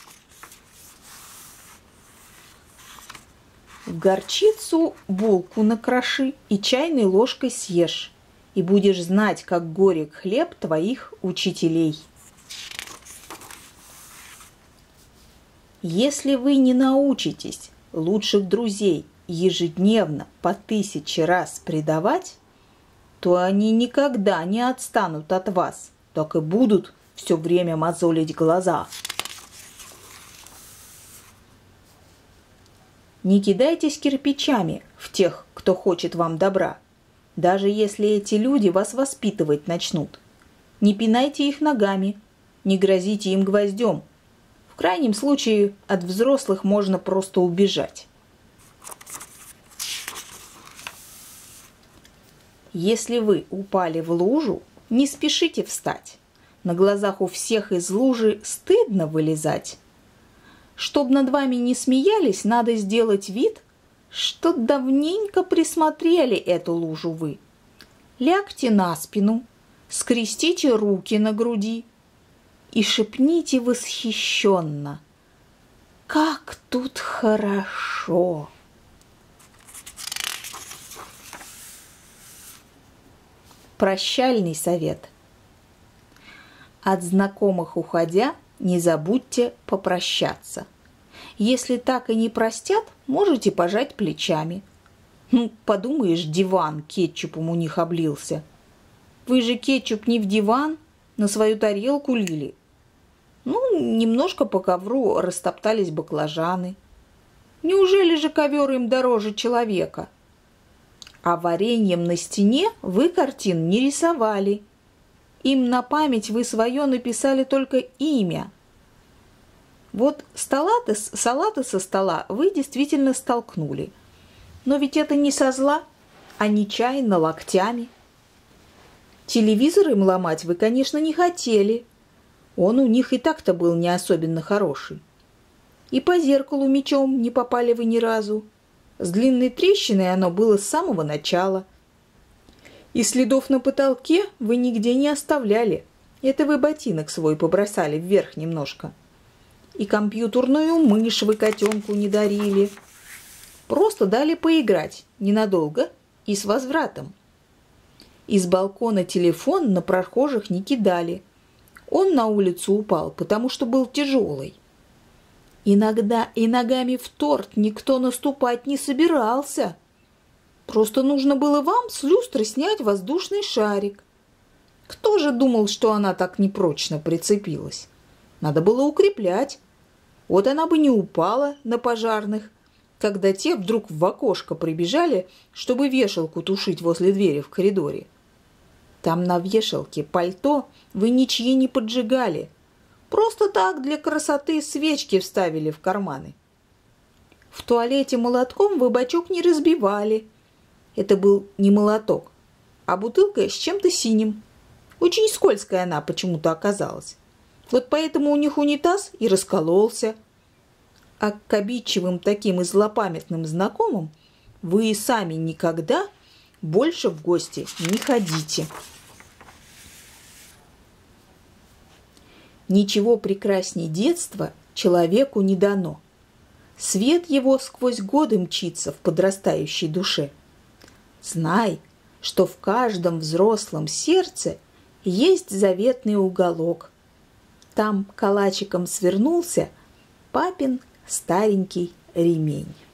В горчицу булку накроши и чайной ложкой съешь, и будешь знать, как горек хлеб твоих учителей. Если вы не научитесь лучших друзей ежедневно по 1000 раз предавать, то они никогда не отстанут от вас, так и будут все время мозолить глаза. Не кидайтесь кирпичами в тех, кто хочет вам добра, даже если эти люди вас воспитывать начнут. Не пинайте их ногами, не грозите им гвоздем. В крайнем случае от взрослых можно просто убежать. Если вы упали в лужу, не спешите встать. на глазах у всех из лужи стыдно вылезать. Чтоб над вами не смеялись, надо сделать вид, что давненько присмотрели эту лужу вы. Лягте на спину, скрестите руки на груди и шепните восхищенно: «Как тут хорошо!» Прощальный совет. От знакомых уходя, не забудьте попрощаться. Если так и не простят, можете пожать плечами. Подумаешь, диван кетчупом у них облился. Вы же кетчуп не в диван, на свою тарелку лили. Немножко по ковру растоптались баклажаны. Неужели же ковер им дороже человека? А вареньем на стене вы картин не рисовали. Им на память вы свое написали только имя. Вот салаты со стола вы действительно столкнули. Но ведь это не со зла, а нечаянно локтями. Телевизор им ломать вы, конечно, не хотели. Он у них и так-то был не особенно хороший. И по зеркалу мечом не попали вы ни разу. С длинной трещиной оно было с самого начала. И следов на потолке вы нигде не оставляли. Это вы ботинок свой побросали вверх немножко. И компьютерную мышь вы котенку не дарили. Просто дали поиграть ненадолго и с возвратом. Из балкона телефон на прохожих не кидали. Он на улицу упал, потому что был тяжелый. Иногда и ногами в торт никто наступать не собирался. Просто нужно было вам с люстры снять воздушный шарик. Кто же думал, что она так непрочно прицепилась? Надо было укреплять. Вот она бы не упала на пожарных, когда те вдруг в окошко прибежали, чтобы вешалку тушить возле двери в коридоре. Там на вешалке пальто вы ничьи не поджигали. Просто так для красоты свечки вставили в карманы. В туалете молотком вы бачок не разбивали. Это был не молоток, а бутылка с чем-то синим. Очень скользкая она почему-то оказалась. Вот поэтому у них унитаз и раскололся. А к обидчивым таким и злопамятным знакомым вы и сами никогда больше в гости не ходите. Ничего прекрасней детства человеку не дано. Свет его сквозь годы мчится в подрастающей душе. Знай, что в каждом взрослом сердце есть заветный уголок. Там калачиком свернулся папин старенький ремень.